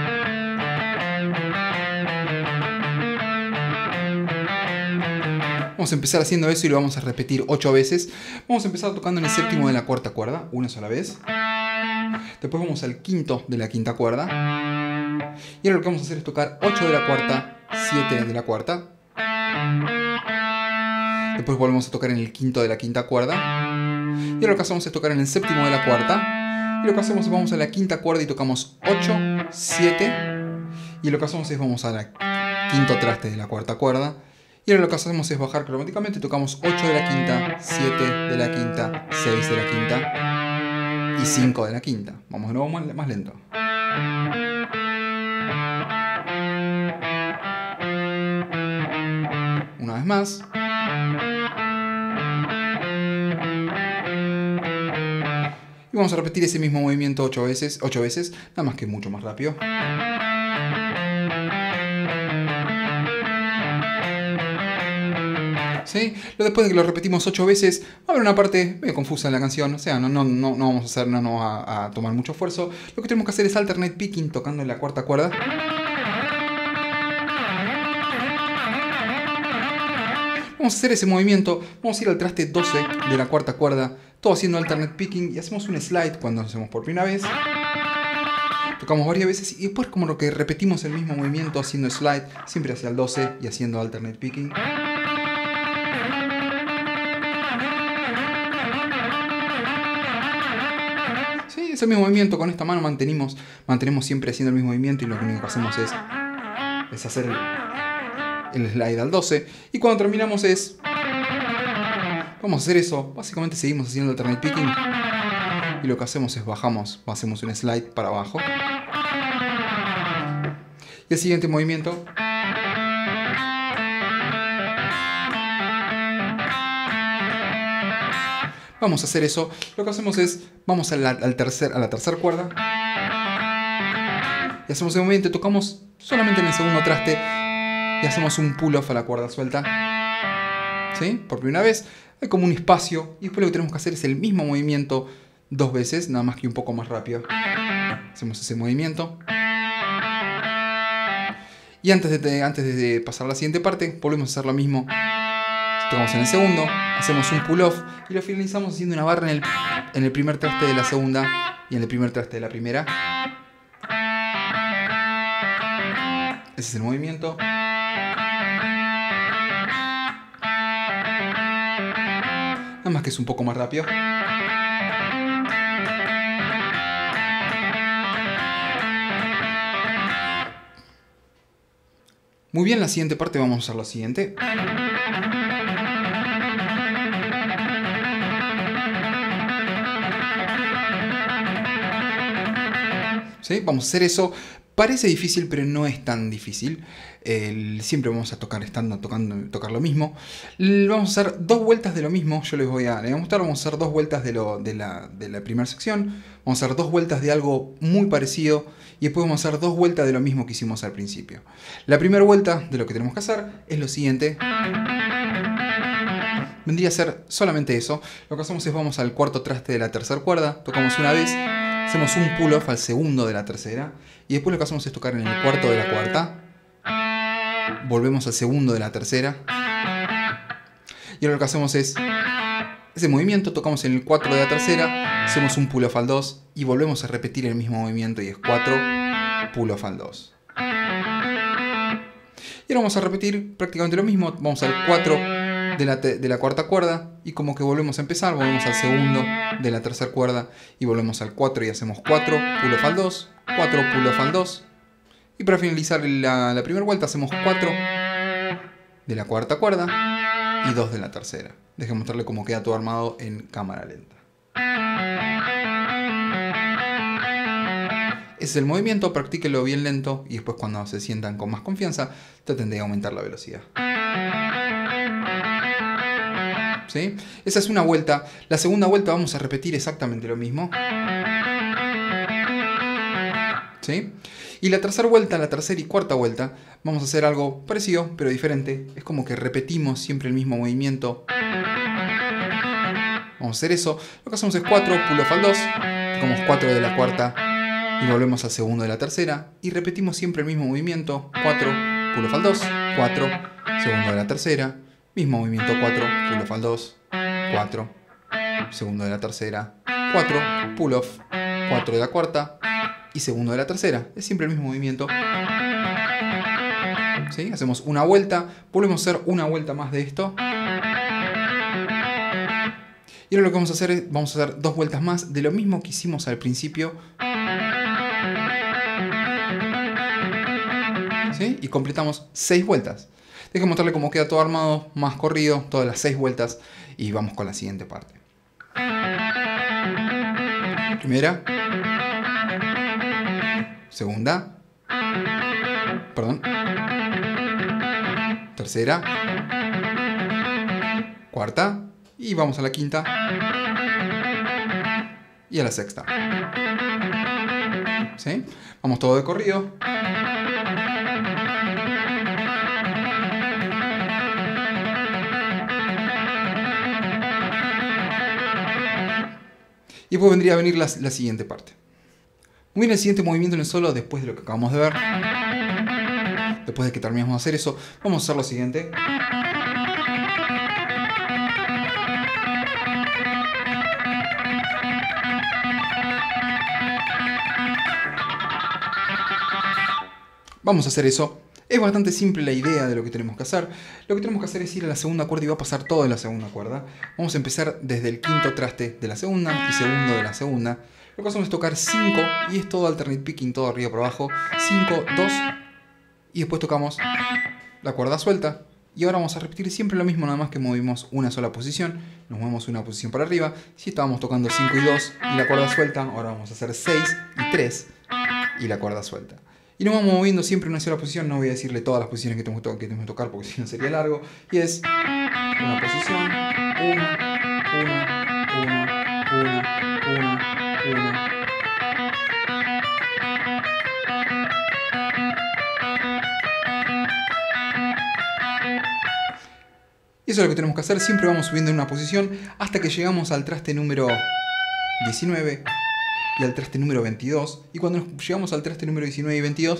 [SPEAKER 1] Vamos a empezar haciendo eso y lo vamos a repetir 8 veces. Vamos a empezar tocando en el séptimo de la cuarta cuerda, una sola vez. Después vamos al quinto de la quinta cuerda. Y ahora lo que vamos a hacer es tocar 8 de la cuarta, 7 de la cuarta. Después volvemos a tocar en el quinto de la quinta cuerda. Y ahora lo que hacemos es tocar en el séptimo de la cuarta. Y lo que hacemos es vamos a la quinta cuerda y tocamos 8, 7. Y lo que hacemos es vamos al quinto traste de la cuarta cuerda. Y ahora lo que hacemos es bajar cromáticamente. Tocamos 8 de la quinta, 7 de la quinta, 6 de la quinta y 5 de la quinta. Vamos de nuevo más lento. Una vez más. Y vamos a repetir ese mismo movimiento 8 veces, nada más que mucho más rápido. ¿Sí? Después de que lo repetimos 8 veces, va a haber una parte medio confusa en la canción, o sea, no vamos a tomar mucho esfuerzo. Lo que tenemos que hacer es alternate picking tocando en la cuarta cuerda. Vamos a hacer ese movimiento, vamos a ir al traste 12 de la cuarta cuerda, todo haciendo alternate picking y hacemos un slide cuando lo hacemos por primera vez. Tocamos varias veces y después como lo que repetimos el mismo movimiento haciendo slide, siempre hacia el 12 y haciendo alternate picking. Sí, es el mismo movimiento, con esta mano mantenemos siempre haciendo el mismo movimiento y lo único que hacemos es hacer el slide al 12 y cuando terminamos vamos a hacer eso, básicamente seguimos haciendo alternate picking y lo que hacemos es hacemos un slide para abajo y el siguiente movimiento vamos a hacer eso, lo que hacemos es vamos a la tercera cuerda y hacemos el movimiento, tocamos solamente en el segundo traste y hacemos un pull-off a la cuerda suelta. ¿Sí? Por primera vez hay como un espacio y después lo que tenemos que hacer es el mismo movimiento 2 veces, nada más que un poco más rápido. Hacemos ese movimiento. Y antes de pasar a la siguiente parte, volvemos a hacer lo mismo. Tocamos en el segundo, hacemos un pull-off y lo finalizamos haciendo una barra en el primer traste de la segunda y en el primer traste de la primera. Ese es el movimiento. Nada más que es un poco más rápido. Muy bien, la siguiente parte vamos a hacer lo siguiente. ¿Sí? Vamos a hacer eso. Parece difícil, pero no es tan difícil. Siempre vamos a tocar lo mismo. Vamos a hacer 2 vueltas de lo mismo. Yo les voy a mostrar. Vamos a hacer 2 vueltas de la primera sección. Vamos a hacer 2 vueltas de algo muy parecido. Y después vamos a hacer 2 vueltas de lo mismo que hicimos al principio. La primera vuelta de lo que tenemos que hacer es lo siguiente. Vendría a ser solamente eso. Lo que hacemos es vamos al cuarto traste de la tercera cuerda. Tocamos una vez. Hacemos un pull-off al segundo de la tercera. Y después lo que hacemos es tocar en el cuarto de la cuarta. Volvemos al segundo de la tercera. Y ahora lo que hacemos es ese movimiento, tocamos en el 4 de la tercera, hacemos un pull-off al 2 y volvemos a repetir el mismo movimiento y es 4 pull-off al 2. Y ahora vamos a repetir prácticamente lo mismo, vamos al 4 de la cuarta cuerda y como que volvemos a empezar, volvemos al segundo de la tercera cuerda y volvemos al 4 y hacemos 4 pull-off al 2, 4 pull-off al 2 y para finalizar la primera vuelta hacemos 4 de la cuarta cuerda y 2 de la tercera. Dejen mostrarle cómo queda todo armado en cámara lenta. Ese es el movimiento, practíquenlo bien lento y después cuando se sientan con más confianza traten de aumentar la velocidad. ¿sí? Esa es una vuelta. La segunda vuelta vamos a repetir exactamente lo mismo, ¿sí? Y la tercera vuelta, la tercera y cuarta vuelta, vamos a hacer algo parecido, pero diferente. Es como que repetimos siempre el mismo movimiento. Vamos a hacer eso. Lo que hacemos es 4, pull off al 2, tocamos 4 de la cuarta y volvemos al segundo de la tercera. Y repetimos siempre el mismo movimiento. 4, pull off al 2, 4, segundo de la tercera. Mismo movimiento, 4, pull off al 2, 4, segundo de la tercera, 4, pull off, 4 de la cuarta y segundo de la tercera. Es siempre el mismo movimiento. ¿Sí? Hacemos una vuelta, volvemos a hacer una vuelta más de esto. Y ahora lo que vamos a hacer es, vamos a hacer 2 vueltas más de lo mismo que hicimos al principio. ¿Sí? Y completamos 6 vueltas. Déjenme mostrarle cómo queda todo armado, más corrido, todas las 6 vueltas. Y vamos con la siguiente parte. Primera. Segunda. Perdón. Tercera. Cuarta. Y vamos a la quinta. Y a la sexta. ¿Sí? Vamos todo de corrido. Y después vendría a venir la siguiente parte. Muy bien, el siguiente movimiento en el solo, después de lo que acabamos de ver, después de que terminamos de hacer eso, vamos a hacer lo siguiente. Vamos a hacer eso. Es bastante simple la idea de lo que tenemos que hacer. Lo que tenemos que hacer es ir a la segunda cuerda y va a pasar todo en la segunda cuerda. Vamos a empezar desde el quinto traste de la segunda y segundo de la segunda. Lo que hacemos es tocar 5 y es todo alternate picking, todo arriba por abajo. 5, 2 y después tocamos la cuerda suelta. Y ahora vamos a repetir siempre lo mismo, nada más que movimos una sola posición. Nos movemos una posición para arriba. Si estábamos tocando 5 y 2 y la cuerda suelta, ahora vamos a hacer 6 y 3 y la cuerda suelta. Y nos vamos moviendo siempre en una sola posición. No voy a decirle todas las posiciones que tenemos que tocar porque si no sería largo. Y es una posición, una. Y eso es lo que tenemos que hacer. Siempre vamos subiendo en una posición hasta que llegamos al traste número 19. Y al traste número 22. Y cuando llegamos al traste número 19 y 22,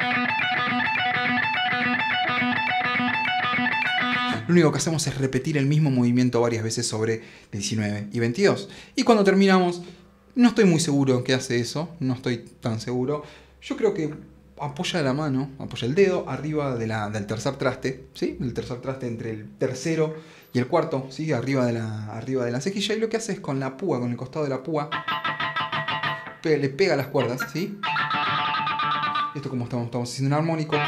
[SPEAKER 1] lo único que hacemos es repetir el mismo movimiento varias veces sobre 19 y 22. Y cuando terminamos, no estoy muy seguro que hace eso, no estoy tan seguro. Yo creo que apoya la mano, apoya el dedo arriba del tercer traste, ¿sí? El tercer traste entre el tercero y el cuarto, ¿sí? Arriba de la cejilla. Y lo que hace es con la púa, con el costado de la púa, le pega a las cuerdas, ¿sí? Esto como estamos haciendo un armónico,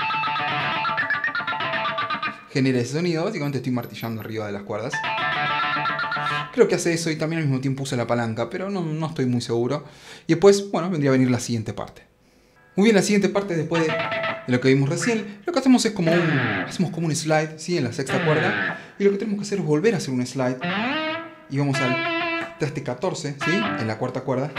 [SPEAKER 1] genera ese sonido. Básicamente estoy martillando arriba de las cuerdas. Creo que hace eso y también al mismo tiempo usa la palanca, pero no estoy muy seguro. Y después, bueno, vendría a venir la siguiente parte. Muy bien, la siguiente parte, después de lo que vimos recién, lo que hacemos es como un slide, ¿sí? En la sexta cuerda. Y lo que tenemos que hacer es volver a hacer un slide. Y vamos al traste 14, ¿sí? En la cuarta cuerda.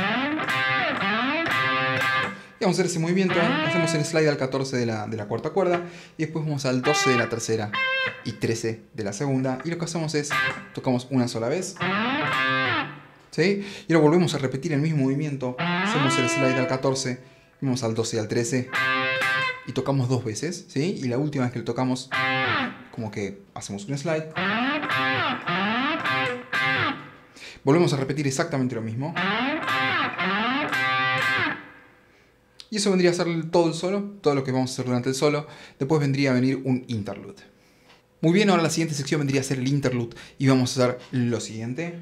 [SPEAKER 1] Y vamos a hacer ese movimiento, hacemos el slide al 14 de la cuarta cuerda y después vamos al 12 de la tercera y 13 de la segunda. Y lo que hacemos es, tocamos una sola vez, ¿sí? Y ahora volvemos a repetir el mismo movimiento, hacemos el slide al 14, vamos al 12 y al 13 y tocamos 2 veces, ¿sí? Y la última vez que lo tocamos, como que hacemos un slide. Volvemos a repetir exactamente lo mismo. Y eso vendría a ser todo el solo, todo lo que vamos a hacer durante el solo. Después vendría a venir un interlude. Muy bien, ahora la siguiente sección vendría a ser el interlude. Y vamos a hacer lo siguiente.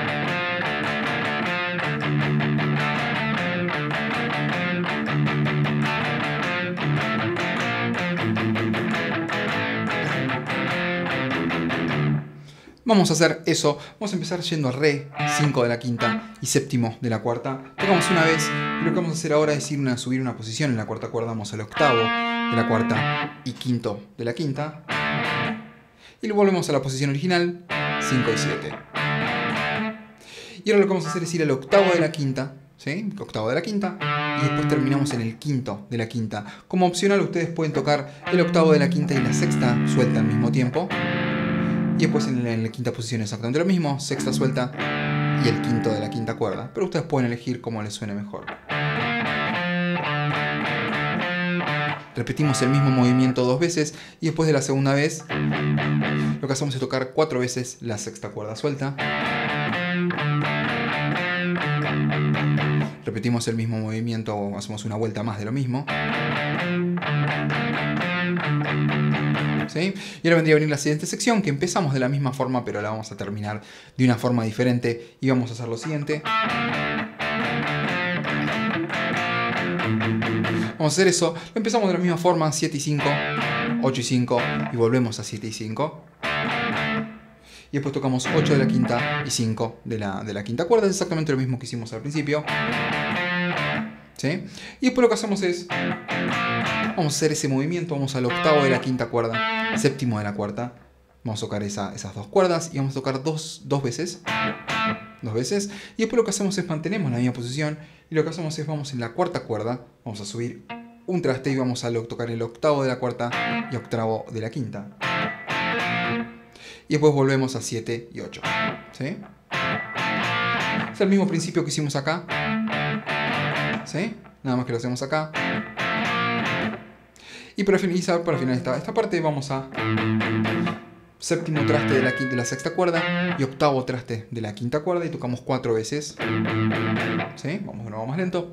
[SPEAKER 1] Vamos a hacer eso, vamos a empezar yendo a re, 5 de la quinta y séptimo de la cuarta. Tocamos una vez y lo que vamos a hacer ahora es subir una posición en la cuarta cuerda. Vamos al octavo de la cuarta y quinto de la quinta. Y lo volvemos a la posición original, 5 y 7. Y ahora lo que vamos a hacer es ir al octavo de la quinta, ¿sí? Octavo de la quinta, y después terminamos en el quinto de la quinta. Como opcional ustedes pueden tocar el octavo de la quinta y la sexta suelta al mismo tiempo. Y después en la quinta posición exactamente lo mismo, sexta suelta y el quinto de la quinta cuerda. Pero ustedes pueden elegir como les suene mejor. Repetimos el mismo movimiento 2 veces y después de la segunda vez lo que hacemos es tocar 4 veces la sexta cuerda suelta. Repetimos el mismo movimiento, hacemos una vuelta más de lo mismo. ¿Sí? Y ahora vendría a venir la siguiente sección, que empezamos de la misma forma, pero la vamos a terminar de una forma diferente. Y vamos a hacer lo siguiente. Vamos a hacer eso. Lo empezamos de la misma forma, 7 y 5, 8 y 5, y volvemos a 7 y 5. Y después tocamos 8 de la quinta y 5 de la quinta cuerda. Es exactamente lo mismo que hicimos al principio. ¿Sí? Y después lo que hacemos es, vamos a hacer ese movimiento, vamos al octavo de la quinta cuerda, séptimo de la cuarta. Vamos a tocar esas dos cuerdas y vamos a tocar dos veces. Dos veces. Y después lo que hacemos es mantenemos la misma posición. Y lo que hacemos es vamos en la cuarta cuerda, vamos a subir un traste y vamos a tocar el octavo de la cuarta y octavo de la quinta. Y después volvemos a 7 y 8. ¿Sí? Es el mismo principio que hicimos acá. ¿Sí? Nada más que lo hacemos acá. Y para finalizar esta parte vamos a séptimo traste de la sexta cuerda y octavo traste de la quinta cuerda y tocamos 4 veces. ¿Sí? Vamos de nuevo más lento.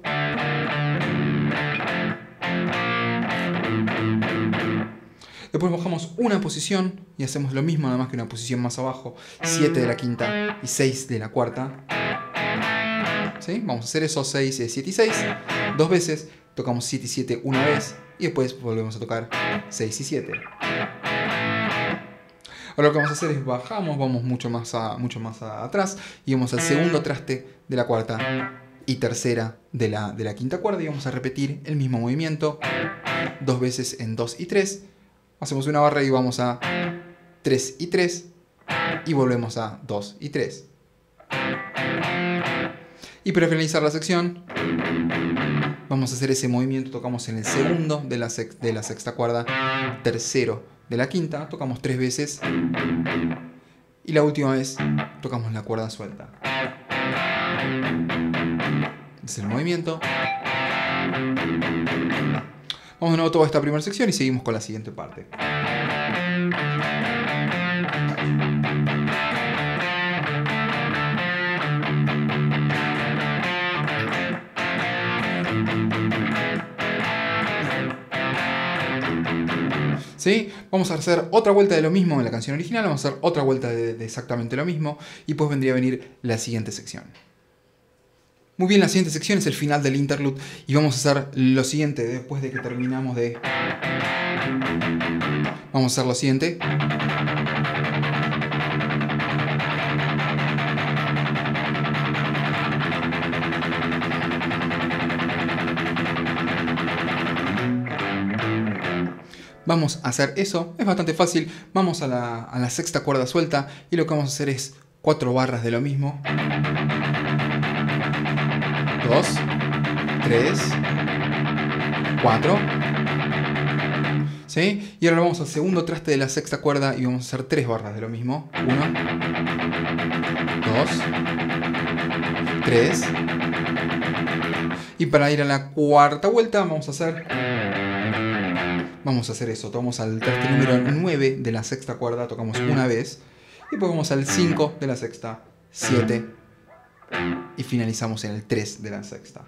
[SPEAKER 1] Después bajamos una posición y hacemos lo mismo, nada más que una posición más abajo. 7 de la quinta y 6 de la cuarta. ¿Sí? Vamos a hacer eso, 6, 7 y 6. 2 veces, tocamos 7 y 7 una vez y después volvemos a tocar 6 y 7. Ahora lo que vamos a hacer es bajamos, vamos mucho más atrás y vamos al segundo traste de la cuarta y tercera de la quinta cuerda y vamos a repetir el mismo movimiento 2 veces en 2 y 3. Hacemos una barra y vamos a 3 y 3 y volvemos a 2 y 3. Y para finalizar la sección vamos a hacer ese movimiento, tocamos en el segundo de la sexta cuerda, tercero de la quinta, tocamos 3 veces y la última vez tocamos la cuerda suelta. Es el movimiento. Vamos de nuevo a toda esta primera sección y seguimos con la siguiente parte. ¿Sí? Vamos a hacer otra vuelta de lo mismo en la canción original, vamos a hacer otra vuelta de exactamente lo mismo y pues vendría a venir la siguiente sección. Muy bien, la siguiente sección es el final del interlude y vamos a hacer lo siguiente después de que terminamos de... Vamos a hacer lo siguiente. Vamos a hacer eso, es bastante fácil. Vamos a la sexta cuerda suelta y lo que vamos a hacer es 4 barras de lo mismo. 2, 3, 4. ¿Sí? Y ahora vamos al segundo traste de la sexta cuerda y vamos a hacer 3 barras de lo mismo. 1, 2, 3. Y para ir a la cuarta vuelta vamos a hacer eso. Tomamos al traste número 9 de la sexta cuerda, tocamos una vez. Y después vamos al 5 de la sexta, 7. Y finalizamos en el 3 de la sexta.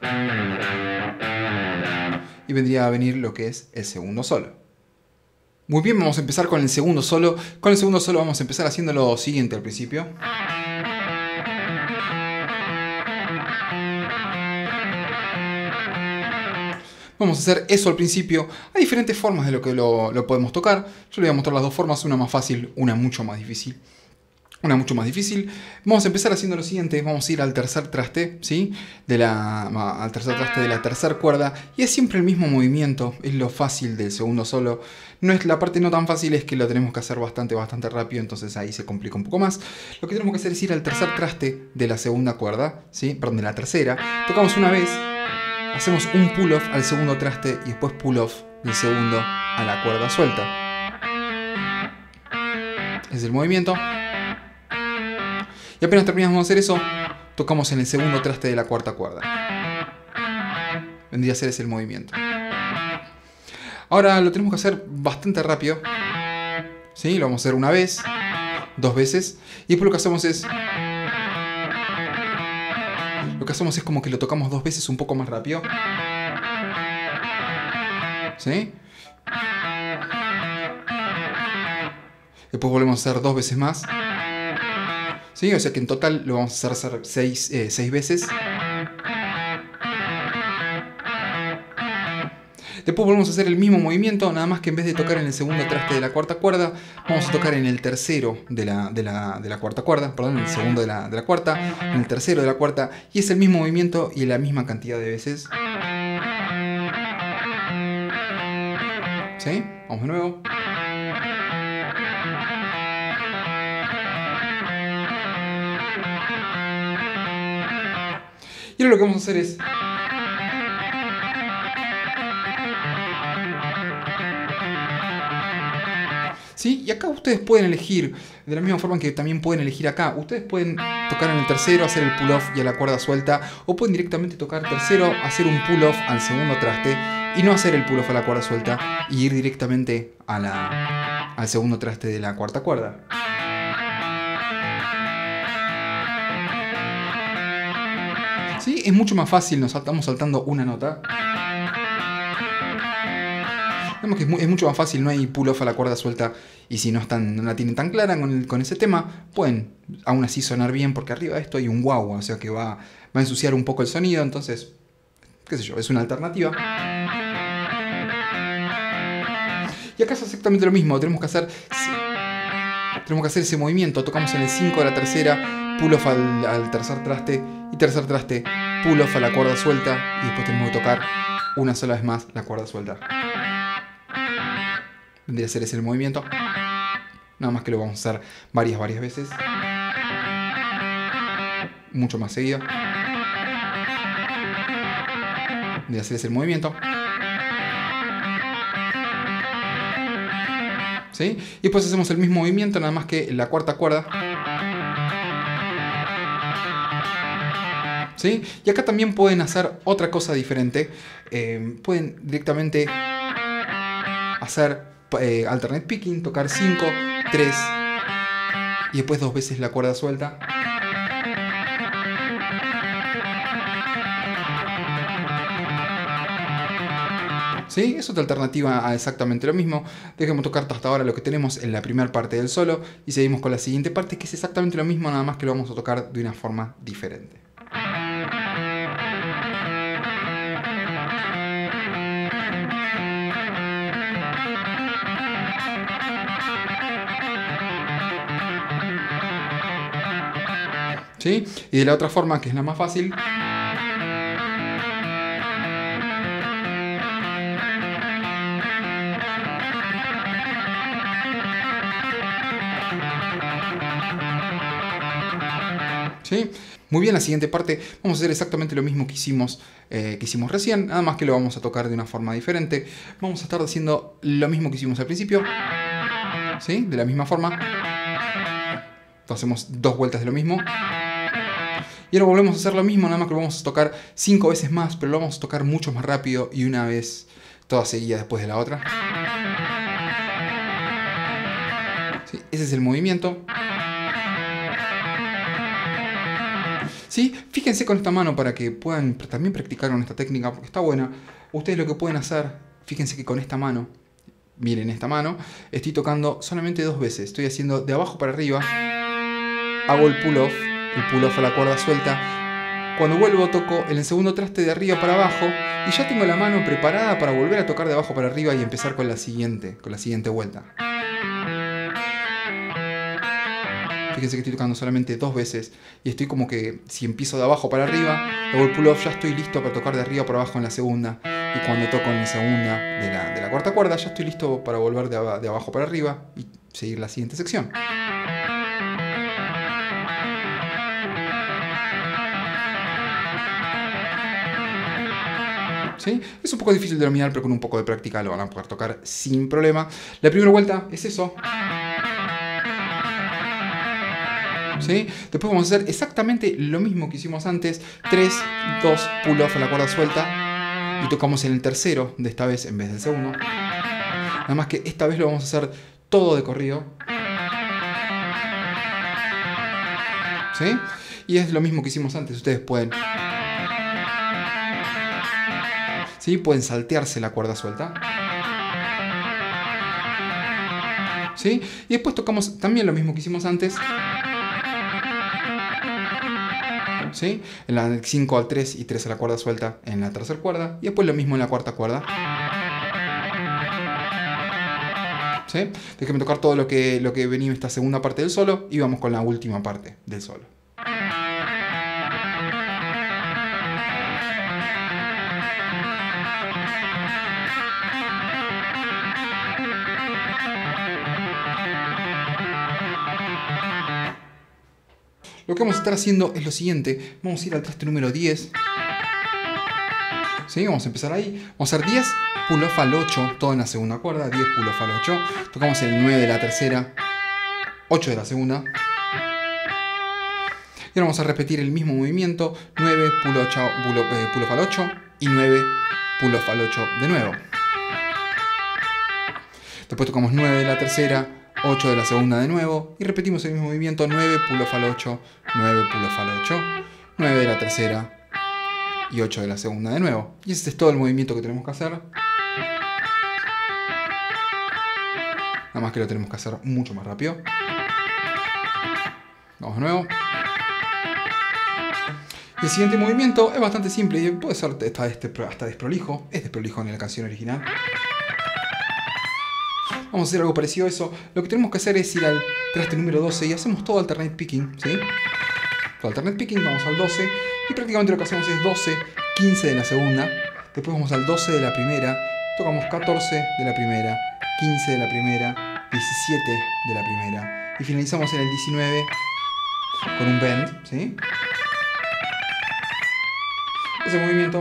[SPEAKER 1] Y vendría a venir lo que es el segundo solo. Muy bien, vamos a empezar con el segundo solo. Con el segundo solo vamos a empezar haciendo lo siguiente al principio. Vamos a hacer eso al principio. Hay diferentes formas de lo que lo podemos tocar. Yo les voy a mostrar las dos formas, una más fácil, una mucho más difícil. Una mucho más difícil. Vamos a empezar haciendo lo siguiente. Vamos a ir al tercer traste, ¿sí? Al tercer traste de la tercera cuerda. Y es siempre el mismo movimiento. Es lo fácil del segundo solo. La parte no tan fácil es que lo tenemos que hacer bastante rápido. Entonces ahí se complica un poco más. Lo que tenemos que hacer es ir al tercer traste de la segunda cuerda, ¿sí? Perdón, de la tercera. Tocamos una vez. Hacemos un pull-off al segundo traste. Y después pull-off del segundo a la cuerda suelta. Es el movimiento. Y apenas terminamos de hacer eso, tocamos en el segundo traste de la cuarta cuerda. Vendría a ser ese el movimiento. Ahora lo tenemos que hacer bastante rápido. ¿Sí? Lo vamos a hacer una vez, dos veces. Y después lo que hacemos es... como que lo tocamos dos veces un poco más rápido. ¿Sí? Después volvemos a hacer dos veces más. ¿Sí? O sea que en total lo vamos a hacer seis veces. Después volvemos a hacer el mismo movimiento, nada más que en vez de tocar en el segundo traste de la cuarta cuerda, vamos a tocar en el tercero de la cuarta cuerda, perdón, en el segundo de la cuarta, en el tercero de la cuarta, y es el mismo movimiento y la misma cantidad de veces. ¿Sí? Vamos de nuevo. Y ahora lo que vamos a hacer es... ¿Sí? Y acá ustedes pueden elegir, de la misma forma que también pueden elegir acá, ustedes pueden tocar en el tercero, hacer el pull-off y a la cuerda suelta, o pueden directamente tocar tercero, hacer un pull-off al segundo traste y no hacer el pull-off a la cuerda suelta y ir directamente al segundo traste de la cuarta cuerda. ¿Sí? Es mucho más fácil, nos estamos saltando una nota. Vemos que es mucho más fácil, no hay pull-off a la cuerda suelta. Y si no la tienen tan clara con ese tema, pueden aún así sonar bien, porque arriba de esto hay un wow, o sea que va a ensuciar un poco el sonido. Entonces, qué sé yo, es una alternativa. Y acá es exactamente lo mismo, tenemos que hacer ese movimiento. Tocamos en el 5 de la tercera, pull-off al tercer traste, y tercer traste, pull-off a la cuerda suelta, y después tenemos que tocar una sola vez más la cuerda suelta. Vendría a ser ese el movimiento. Nada más que lo vamos a hacer varias veces. Mucho más seguido. Vendría a ser ese el movimiento. ¿Sí? Y después hacemos el mismo movimiento, nada más que en la cuarta cuerda. ¿Sí? Y acá también pueden hacer otra cosa diferente. Pueden directamente hacer alternate picking, tocar 5, 3 y después dos veces la cuerda suelta. ¿Sí? Es otra alternativa a exactamente lo mismo. Dejemos tocar hasta ahora lo que tenemos en la primera parte del solo y seguimos con la siguiente parte, que es exactamente lo mismo, nada más que lo vamos a tocar de una forma diferente. ¿Sí? Y de la otra forma, que es la más fácil, ¿sí? Muy bien, la siguiente parte vamos a hacer exactamente lo mismo que hicimos recién, nada más que lo vamos a tocar de una forma diferente. Vamos a estar haciendo lo mismo que hicimos al principio, ¿sí? De la misma forma. Hacemos dos vueltas de lo mismo. Y ahora volvemos a hacer lo mismo, nada más que lo vamos a tocar 5 veces más, pero lo vamos a tocar mucho más rápido y una vez toda seguida después de la otra. ¿Sí? Ese es el movimiento. ¿Sí? Fíjense con esta mano para que puedan también practicar con esta técnica, porque está buena. Ustedes lo que pueden hacer, fíjense que con esta mano, miren esta mano, estoy tocando solamente 2 veces. Estoy haciendo de abajo para arriba, hago el pull-off a la cuerda suelta. Cuando vuelvo toco en el segundo traste de arriba para abajo y ya tengo la mano preparada para volver a tocar de abajo para arriba y empezar con la siguiente vuelta. Fíjense que estoy tocando solamente 2 veces. Y estoy como que, si empiezo de abajo para arriba, hago el pull off, ya estoy listo para tocar de arriba para abajo en la segunda. Y cuando toco en la segunda de la cuarta cuerda, ya estoy listo para volver de abajo para arriba y seguir la siguiente sección. ¿Sí? Es un poco difícil de dominar, pero con un poco de práctica lo van a poder tocar sin problema. La primera vuelta es eso. ¿Sí? Después vamos a hacer exactamente lo mismo que hicimos antes. 3, 2, pull off a la cuerda suelta. Y tocamos en el tercero, de esta vez en vez del segundo. Nada más que esta vez lo vamos a hacer todo de corrido. ¿Sí? Y es lo mismo que hicimos antes. Ustedes pueden... ¿Sí? Pueden saltearse la cuerda suelta. ¿Sí? Y después tocamos también lo mismo que hicimos antes. ¿Sí? En la 5 al 3 y 3 a la cuerda suelta en la tercera cuerda. Y después lo mismo en la cuarta cuerda. ¿Sí? Déjenme tocar todo lo que venía en esta segunda parte del solo. Y vamos con la última parte del solo. Lo que vamos a estar haciendo es lo siguiente. Vamos a ir al traste número 10. ¿Sí? Vamos a empezar ahí. Vamos a hacer 10 pull off al 8, todo en la segunda cuerda. 10 pull off al 8. Tocamos el 9 de la tercera, 8 de la segunda. Y ahora vamos a repetir el mismo movimiento. 9 pull off al 8 y 9 pull off al 8 de nuevo. Después tocamos 9 de la tercera, 8 de la segunda de nuevo. Y repetimos el mismo movimiento. 9 pull off al 8, 9 pull off al 8, 9 de la tercera y 8 de la segunda de nuevo. Y este es todo el movimiento que tenemos que hacer. Nada más que lo tenemos que hacer mucho más rápido. Vamos de nuevo. Y el siguiente movimiento es bastante simple y puede ser hasta desprolijo. Es desprolijo en la canción original. Vamos a hacer algo parecido a eso. Lo que tenemos que hacer es ir al traste número 12 y hacemos todo alternate picking, ¿sí? Todo alternate picking, vamos al 12 y prácticamente lo que hacemos es 12, 15 de la segunda. Después vamos al 12 de la primera, tocamos 14 de la primera, 15 de la primera, 17 de la primera y finalizamos en el 19 con un bend, ¿sí? Ese movimiento.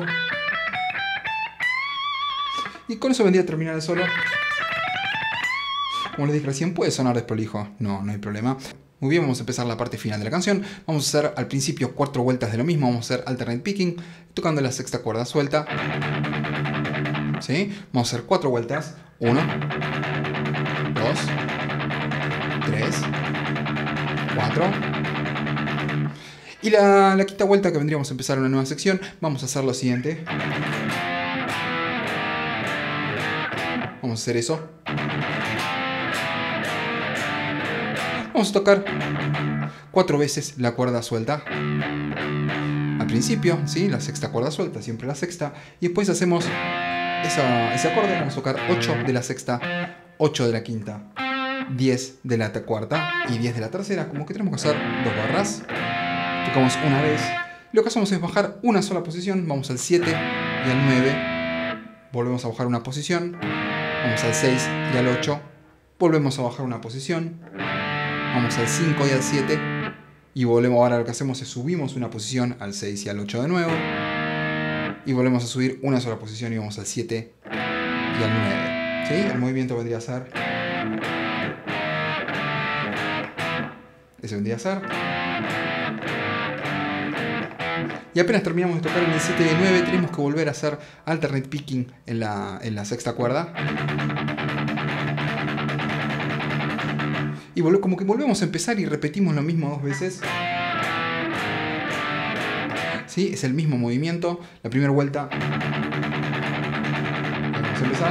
[SPEAKER 1] Y con eso vendría a terminar el solo. Como les dije recién, puede sonar desprolijo, no hay problema. Muy bien, vamos a empezar la parte final de la canción. Vamos a hacer al principio 4 vueltas de lo mismo. Vamos a hacer alternate picking, tocando la sexta cuerda suelta. ¿Sí? Vamos a hacer 4 vueltas. 1, 2, 3, 4. Y la quinta vuelta, que vendríamos a empezar una nueva sección, vamos a hacer lo siguiente. Vamos a hacer eso. Vamos a tocar 4 veces la cuerda suelta. Al principio, ¿sí? La sexta cuerda suelta, siempre la sexta. Y después hacemos ese acorde. Vamos a tocar 8 de la sexta, 8 de la quinta, 10 de la cuarta y 10 de la tercera. Como que tenemos que hacer 2 barras. Tocamos una vez. Lo que hacemos es bajar una sola posición. Vamos al 7 y al 9. Volvemos a bajar una posición. Vamos al 6 y al 8. Volvemos a bajar una posición. Vamos al 5 y al 7 y volvemos. Ahora lo que hacemos es subimos una posición al 6 y al 8 de nuevo y volvemos a subir una sola posición y vamos al 7 y al 9. ¿Sí? El movimiento vendría a ser... Ese vendría a ser... Y apenas terminamos de tocar en el 7 y el 9 tenemos que volver a hacer alternate picking en la sexta cuerda. Y como que volvemos a empezar y repetimos lo mismo 2 veces. ¿Sí? Es el mismo movimiento. La primera vuelta. Vamos a empezar.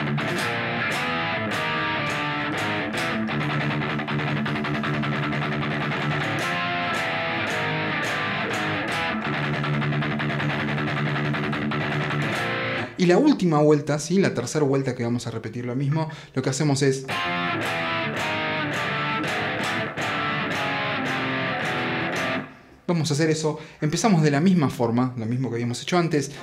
[SPEAKER 1] Y la última vuelta, ¿sí? La tercera vuelta que vamos a repetir lo mismo, lo que hacemos es... Vamos a hacer eso. Empezamos de la misma forma, lo mismo que habíamos hecho antes.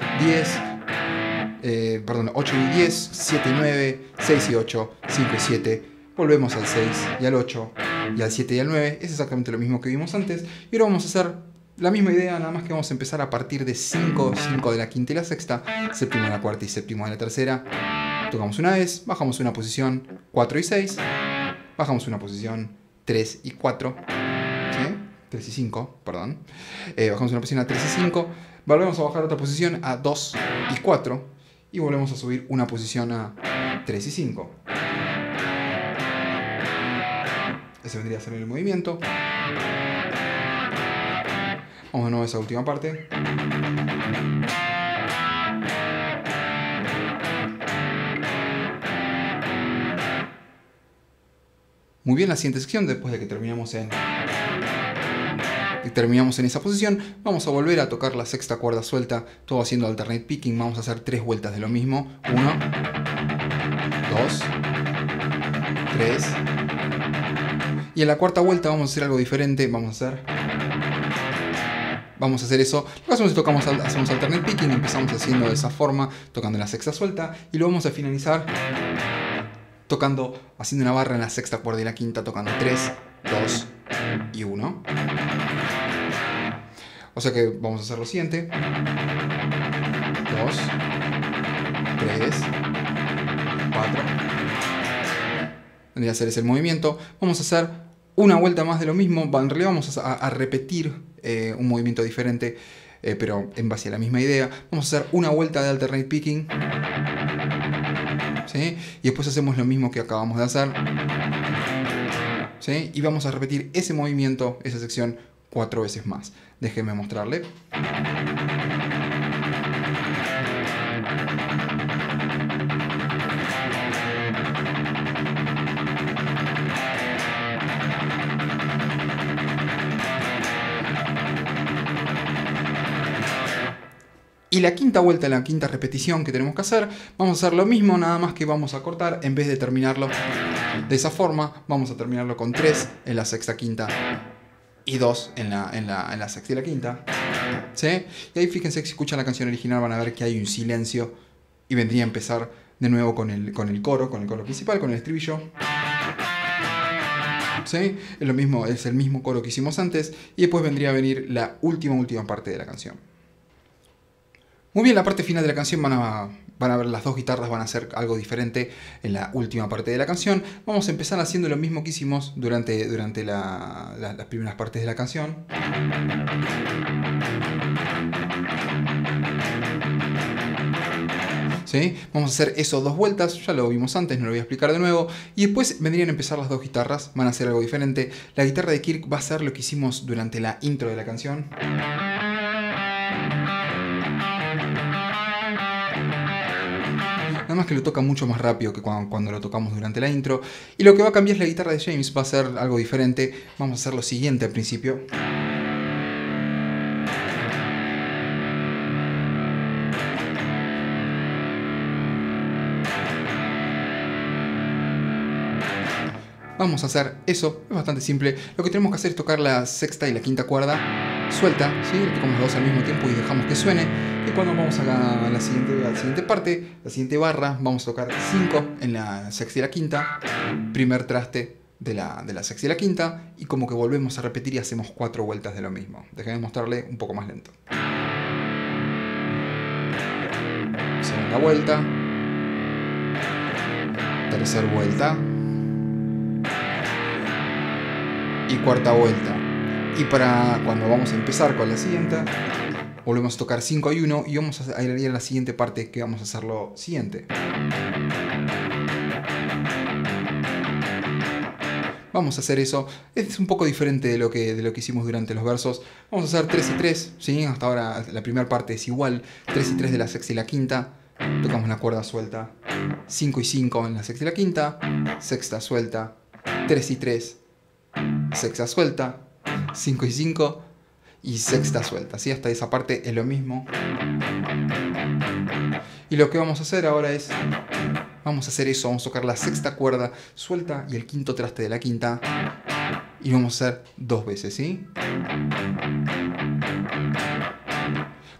[SPEAKER 1] 8 y 10, 7 y 9, 6 y 8, 5 y 7. Volvemos al 6 y al 8 y al 7 y al 9. Es exactamente lo mismo que vimos antes. Y ahora vamos a hacer la misma idea, nada más que vamos a empezar a partir de 5, 5 de la quinta y la sexta, séptimo de la cuarta y séptimo de la tercera. Tocamos una vez, bajamos una posición, 4 y 6. Bajamos una posición, 3 y 4. 3 y 5, perdón. Bajamos una posición a 3 y 5. Volvemos a bajar otra posición a 2 y 4. Y volvemos a subir una posición a 3 y 5. Ese vendría a ser el movimiento. Vamos de nuevo a esa última parte. Muy bien, la siguiente sección, después de que terminamos en esa posición, vamos a volver a tocar la sexta cuerda suelta, todo haciendo alternate picking. Vamos a hacer 3 vueltas de lo mismo. 1, 2, 3. Y en la cuarta vuelta vamos a hacer algo diferente. Vamos a hacer eso. Lo que hacemos es hacemos alternate picking, empezamos haciendo de esa forma, tocando la sexta suelta, y lo vamos a finalizar haciendo una barra en la sexta cuerda y la quinta, tocando 3, 2 y 1. O sea que vamos a hacer lo siguiente. 2, 3, 4. Vendría a ser ese el movimiento. Vamos a hacer una vuelta más de lo mismo. En realidad vamos a repetir un movimiento diferente, pero en base a la misma idea. Vamos a hacer una vuelta de alternate picking. ¿Sí? Y después hacemos lo mismo que acabamos de hacer. ¿Sí? Y vamos a repetir ese movimiento, esa sección, 4 veces más. Déjenme mostrarle. Y la quinta vuelta, la quinta repetición que tenemos que hacer, vamos a hacer lo mismo, nada más que vamos a cortar, en vez de terminarlo de esa forma, vamos a terminarlo con 3 en la sexta quinta y 2 en la sexta y la quinta. ¿Sí? Y ahí fíjense que si escuchan la canción original van a ver que hay un silencio y vendría a empezar de nuevo con el coro principal, con el estribillo. ¿Sí? Es el mismo coro que hicimos antes y después vendría a venir la última parte de la canción. Muy bien, la parte final de la canción van a ver las dos guitarras, van a hacer algo diferente en la última parte de la canción. Vamos a empezar haciendo lo mismo que hicimos durante las primeras partes de la canción. ¿Sí? Vamos a hacer eso 2 vueltas, ya lo vimos antes, no lo voy a explicar de nuevo. Y después vendrían a empezar las dos guitarras, van a hacer algo diferente. La guitarra de Kirk va a hacer lo que hicimos durante la intro de la canción. Nada más que lo toca mucho más rápido que cuando lo tocamos durante la intro. Y lo que va a cambiar es la guitarra de James, va a ser algo diferente. Vamos a hacer lo siguiente al principio. Vamos a hacer eso, es bastante simple. Lo que tenemos que hacer es tocar la sexta y la quinta cuerda suelta, ¿sí? Tocamos los dos al mismo tiempo y dejamos que suene. Y cuando vamos a la siguiente parte, la siguiente barra, vamos a tocar 5 en la sexta y la quinta, primer traste de la sexta y la quinta, y como que volvemos a repetir y hacemos 4 vueltas de lo mismo. Déjenme mostrarle un poco más lento. Segunda vuelta, tercera vuelta y cuarta vuelta. Y para cuando vamos a empezar con la siguiente, volvemos a tocar 5 y 1 y vamos a ir a la siguiente parte, que vamos a hacer lo siguiente. Vamos a hacer eso. Es un poco diferente de lo que hicimos durante los versos. Vamos a hacer 3 y 3, ¿sí? Hasta ahora la primera parte es igual. 3 y 3 de la sexta y la quinta. Tocamos la cuerda suelta. 5 y 5 en la sexta y la quinta. Sexta suelta. 3 y 3. Sexta suelta. 5 y 5. Y sexta suelta, ¿sí? Hasta esa parte es lo mismo. Y lo que vamos a hacer ahora es... Vamos a hacer eso, vamos a tocar la sexta cuerda suelta y el quinto traste de la quinta. Y vamos a hacer 2 veces, ¿sí?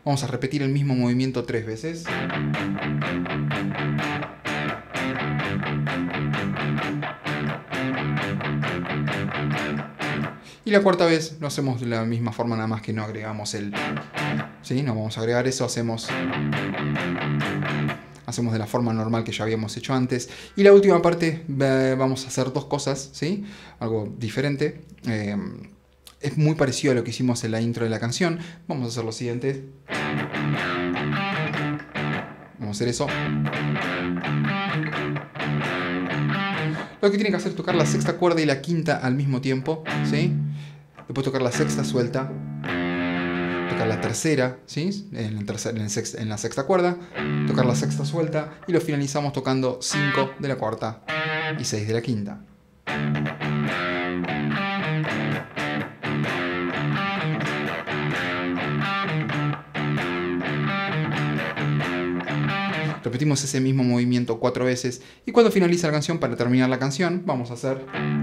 [SPEAKER 1] Vamos a repetir el mismo movimiento 3 veces. Y la cuarta vez lo hacemos de la misma forma, nada más que no agregamos el... ¿Sí? No vamos a agregar eso, hacemos de la forma normal que ya habíamos hecho antes. Y la última parte vamos a hacer dos cosas, ¿sí? Algo diferente. Es muy parecido a lo que hicimos en la intro de la canción. Vamos a hacer lo siguiente. Vamos a hacer eso. Lo que tienen que hacer es tocar la sexta cuerda y la quinta al mismo tiempo, ¿sí? Después tocar la sexta suelta, tocar la tercera, ¿sí? en la sexta cuerda, tocar la sexta suelta y lo finalizamos tocando 5 de la cuarta y 6 de la quinta. Repetimos ese mismo movimiento 4 veces y cuando finaliza la canción, para terminar la canción, vamos a hacer...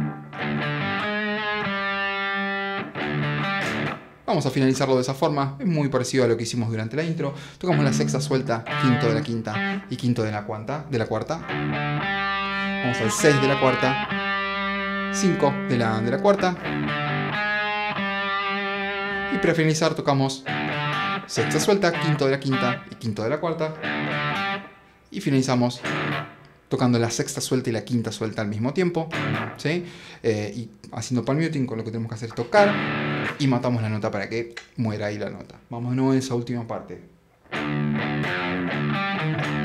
[SPEAKER 1] Vamos a finalizarlo de esa forma, es muy parecido a lo que hicimos durante la intro. Tocamos la sexta suelta, quinto de la quinta y quinto de la cuarta. Vamos al 6 de la cuarta, 5 de la cuarta. Y para finalizar tocamos sexta suelta, quinto de la quinta y quinto de la cuarta. Y finalizamos tocando la sexta suelta y la quinta suelta al mismo tiempo, ¿sí? Y haciendo palm muting, con lo que tenemos que hacer es tocar y matamos la nota para que muera ahí la nota. Vamos de nuevo a esa última parte.